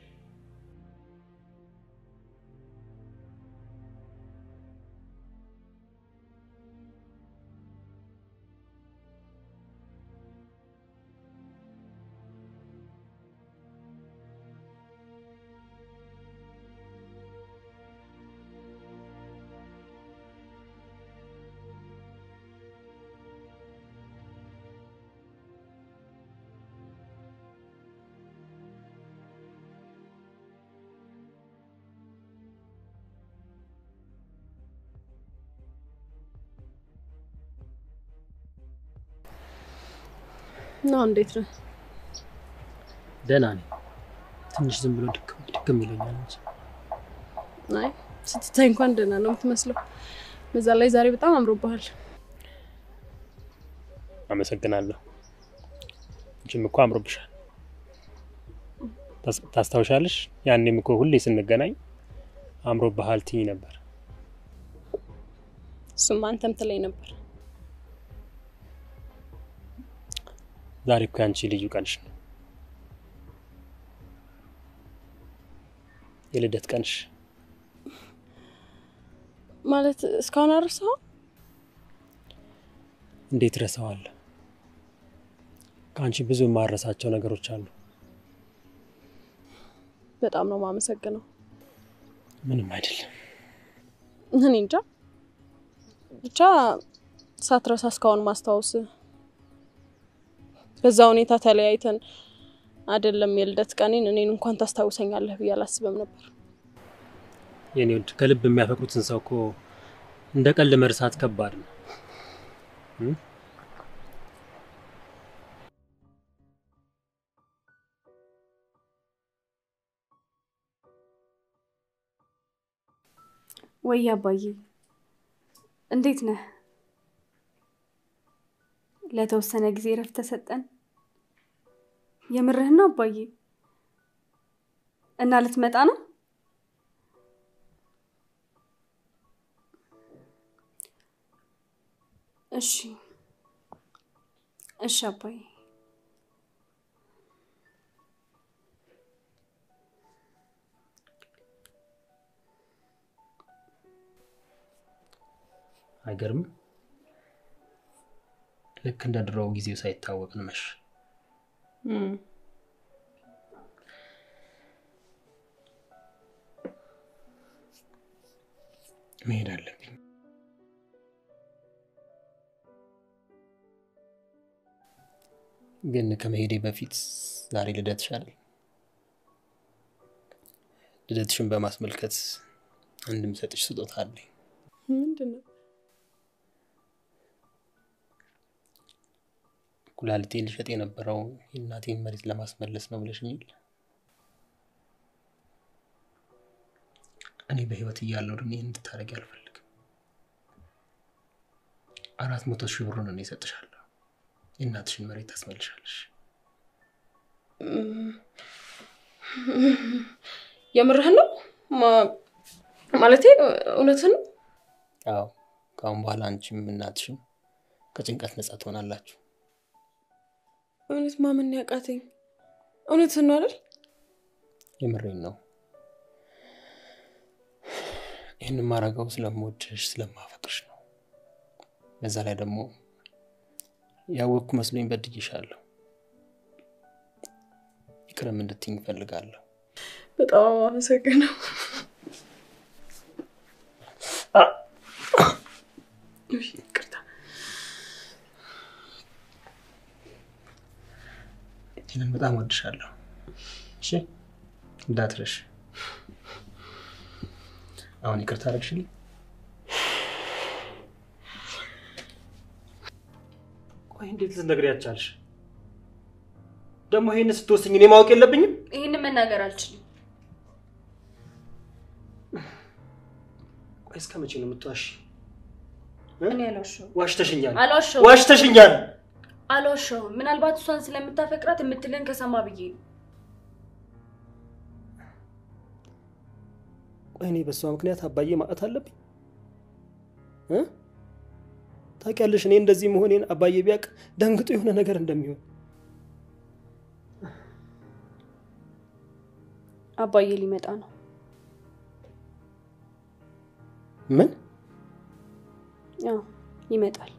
ነው እንዴት ነው? ደህና ነኝ። ትንሽ ዝም ብሎ ድክም ድክም ይለኛል እንጂ። አይ ስትታይ እንኳን ደህና ነው የምትመስለው። በዛ ላይ ዛሬ በጣም አምሮብሃል። አመሰግናለሁ። አንቺም እኮ አምሮብሻል። ታስታውሻለሽ? ያኔም እኮ ሁሌ ስንገናኝ አምሮብሃል ትይ ነበር። እሱም አንተም ትለኝ ነበር። ዛሬ እኮ አንቺ ልዩ ቀንሽ ነው። የልደት ቀንሽ ማለት እስካሁን አረሳው? እንዴት ረሳዋለሁ? ካንቺ ብዙ ማረሳቸው ነገሮች አሉ። በጣም ነው ማመሰግነው። ምንም አይደለም። እኔ እንጃ ብቻ ሳትረሳ እስካሁን ማስታወስ በዛ ሁኔታ ተለያይተን አይደለም የልደት ቀኔን እኔን እንኳን ታስታውሰኛለህ ብዬ አላስብም ነበር። የኔ ወድ ከልብ የሚያፈቅሩትን ሰው እኮ እንደ ቀልድ መርሳት ከባድ ነው። ወይ አባዬ እንዴት ነህ? ለተወሰነ ጊዜ ረፍት ተሰጠን። የምርህና አባዬ? እና ልትመጣ ነው? እሺ እሺ አባዬ። አይገርም? ልክ እንደ ድሮው ጊዜው ሳይታወቅ ነሽ። እም መሄድ አለብኝ። ግን ከመሄዴ በፊት ዛሬ ልደትሽ አይደል? ልደትሽን በማስመልከት አንድም ሰጥሽ ስጦታ አለኝ። ምንድነው? ኩላሊቴን ልሸጥ የነበረው የእናቴን መሬት ለማስመለስ ነው ብለሽኛል። እኔ በህይወት እያለሁ ግን ይሄን እንድታረጊ አልፈልግም። አራት መቶ ሺህ ብሩን እኔ እሰጥሻለሁ። የእናትሽን መሬት ታስመልሻለሽ። የምርህን ነው? ማለቴ እውነትህን ነው? አዎ፣ ከአሁን በኋላ አንቺም እናትሽም ከጭንቀት ነፃ ትሆናላችሁ። እውነት ማመን ያቃተኝ። እውነትህን ነው አይደል? የምሬን ነው። ይህን ማረጋው ስለምወድሽ ስለማፈቅርሽ ነው። በዛ ላይ ደግሞ ያወቅኩ መስሎኝ በድዬሻለሁ። ይቅርም እንድትይኝ ፈልጋለሁ። በጣም አመሰግናለሁ። አ ይቅርታ። እኔም በጣም ወድሻለሁ። እሺ እንዳትረሽ። አሁን ይቅርታ አድርግሽልኝ። ቆይ እንዴት ልትነግሪያት ቻልሽ? ደግሞ ይሄን ስትወስኝ እኔ ማወቅ የለብኝም? ይሄን መናገር አልችልም። ቆይ እስከ መቼ ነው የምትዋሺ? እኔ አልዋሸሁም። ዋሽተሽኛል። አልዋሸሁም። ዋሽተሽኛል። አልዋሸሁም። ምናልባት እሷን ስለምታፈቅራት የምትልን ከሰማ ብዬ ነው። ቆይ እኔ በሷ ምክንያት አባዬ ማጣት አለብኝ? እ ታውቂያለሽ እኔ እንደዚህ መሆኔን አባዬ ቢያቅ ደንግጦ የሆነ ነገር እንደሚሆን። አባዬ ሊመጣ ነው። ምን? አዎ ይመጣል።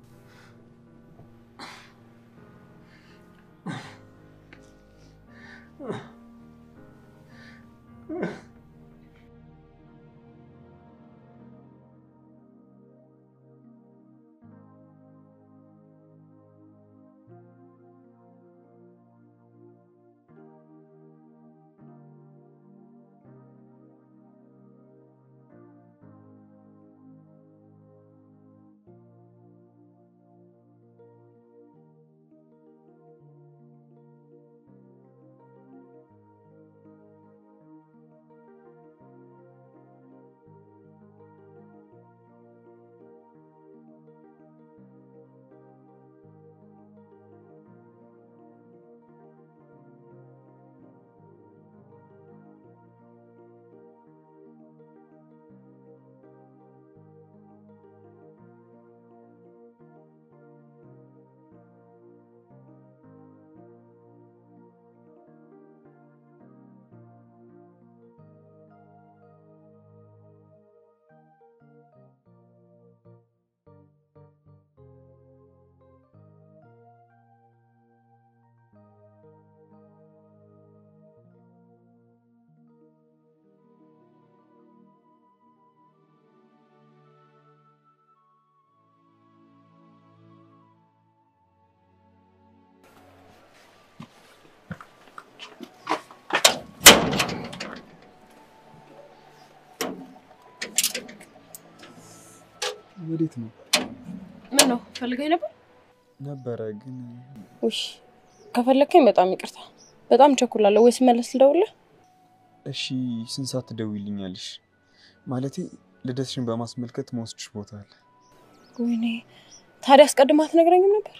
ወዴት ነው? ምን ነው ፈልገኝ ነበር? ነበረ ግን እሺ ከፈለከኝ በጣም ይቅርታ። በጣም ቸኩላለሁ። ወይስ መለስ ልደውልህ? እሺ ስንት ሰዓት ትደውይልኛለሽ? ማለቴ ልደትሽን በማስመልከት መወስድሽ ቦታ አለ። ወይኔ ታዲያ አስቀድማ አትነግረኝም ነበር?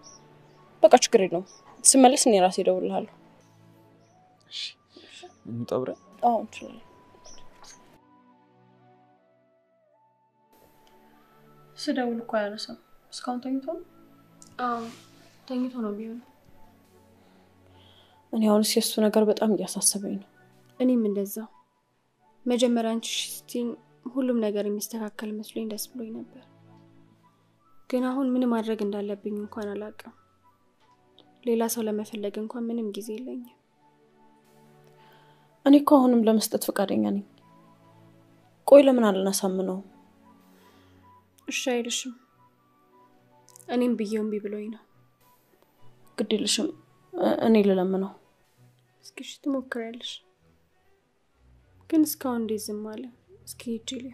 በቃ ችግር የለውም። ስመለስ እኔ ራሴ እደውልልሃለሁ። እሺ እንጠብረ? አዎ እንችላለን። ስደውል እኮ አያነሳም። እስካሁን ተኝቶ ነው? አዎ ተኝቶ ነው ቢሆን። እኔ አሁንስ የሱ ነገር በጣም እያሳሰበኝ ነው። እኔም እንደዛው። መጀመሪያ አንቺ ስትይኝ ሁሉም ነገር የሚስተካከል መስሎኝ ደስ ብሎኝ ነበር። ግን አሁን ምን ማድረግ እንዳለብኝ እንኳን አላውቅም። ሌላ ሰው ለመፈለግ እንኳን ምንም ጊዜ የለኝም። እኔ እኮ አሁንም ለመስጠት ፈቃደኛ ነኝ። ቆይ ለምን አልናሳምነው? እሺ አይልሽም? እኔም ብዬው እምቢ ብሎኝ ነው። ግድ የለሽም እኔ ልለምነው። እስኪ እሺ ትሞክሪያለሽ? ግን እስካሁን እንዴት ዝም አለ? እስኪ ሂጂ ልያ።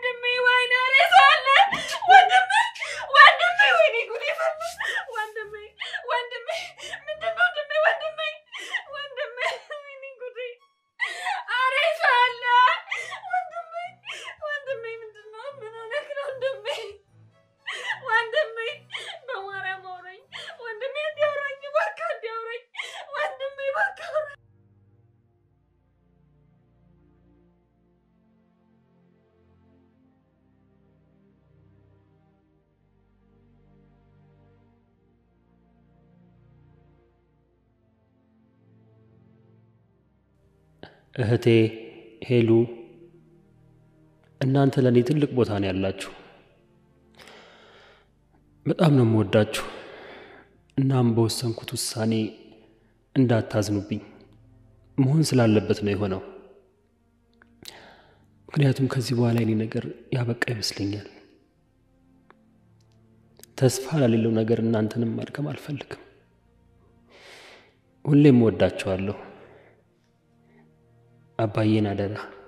Why እህቴ ሄሉ፣ እናንተ ለኔ ትልቅ ቦታ ነው ያላችሁ። በጣም ነው የምወዳችሁ። እናም በወሰንኩት ውሳኔ እንዳታዝኑብኝ። መሆን ስላለበት ነው የሆነው። ምክንያቱም ከዚህ በኋላ የኔ ነገር ያበቃ ይመስለኛል። ተስፋ ለሌለው ነገር እናንተንም ማድከም አልፈልግም። ሁሌም እወዳችኋለሁ። አባዬን አደራ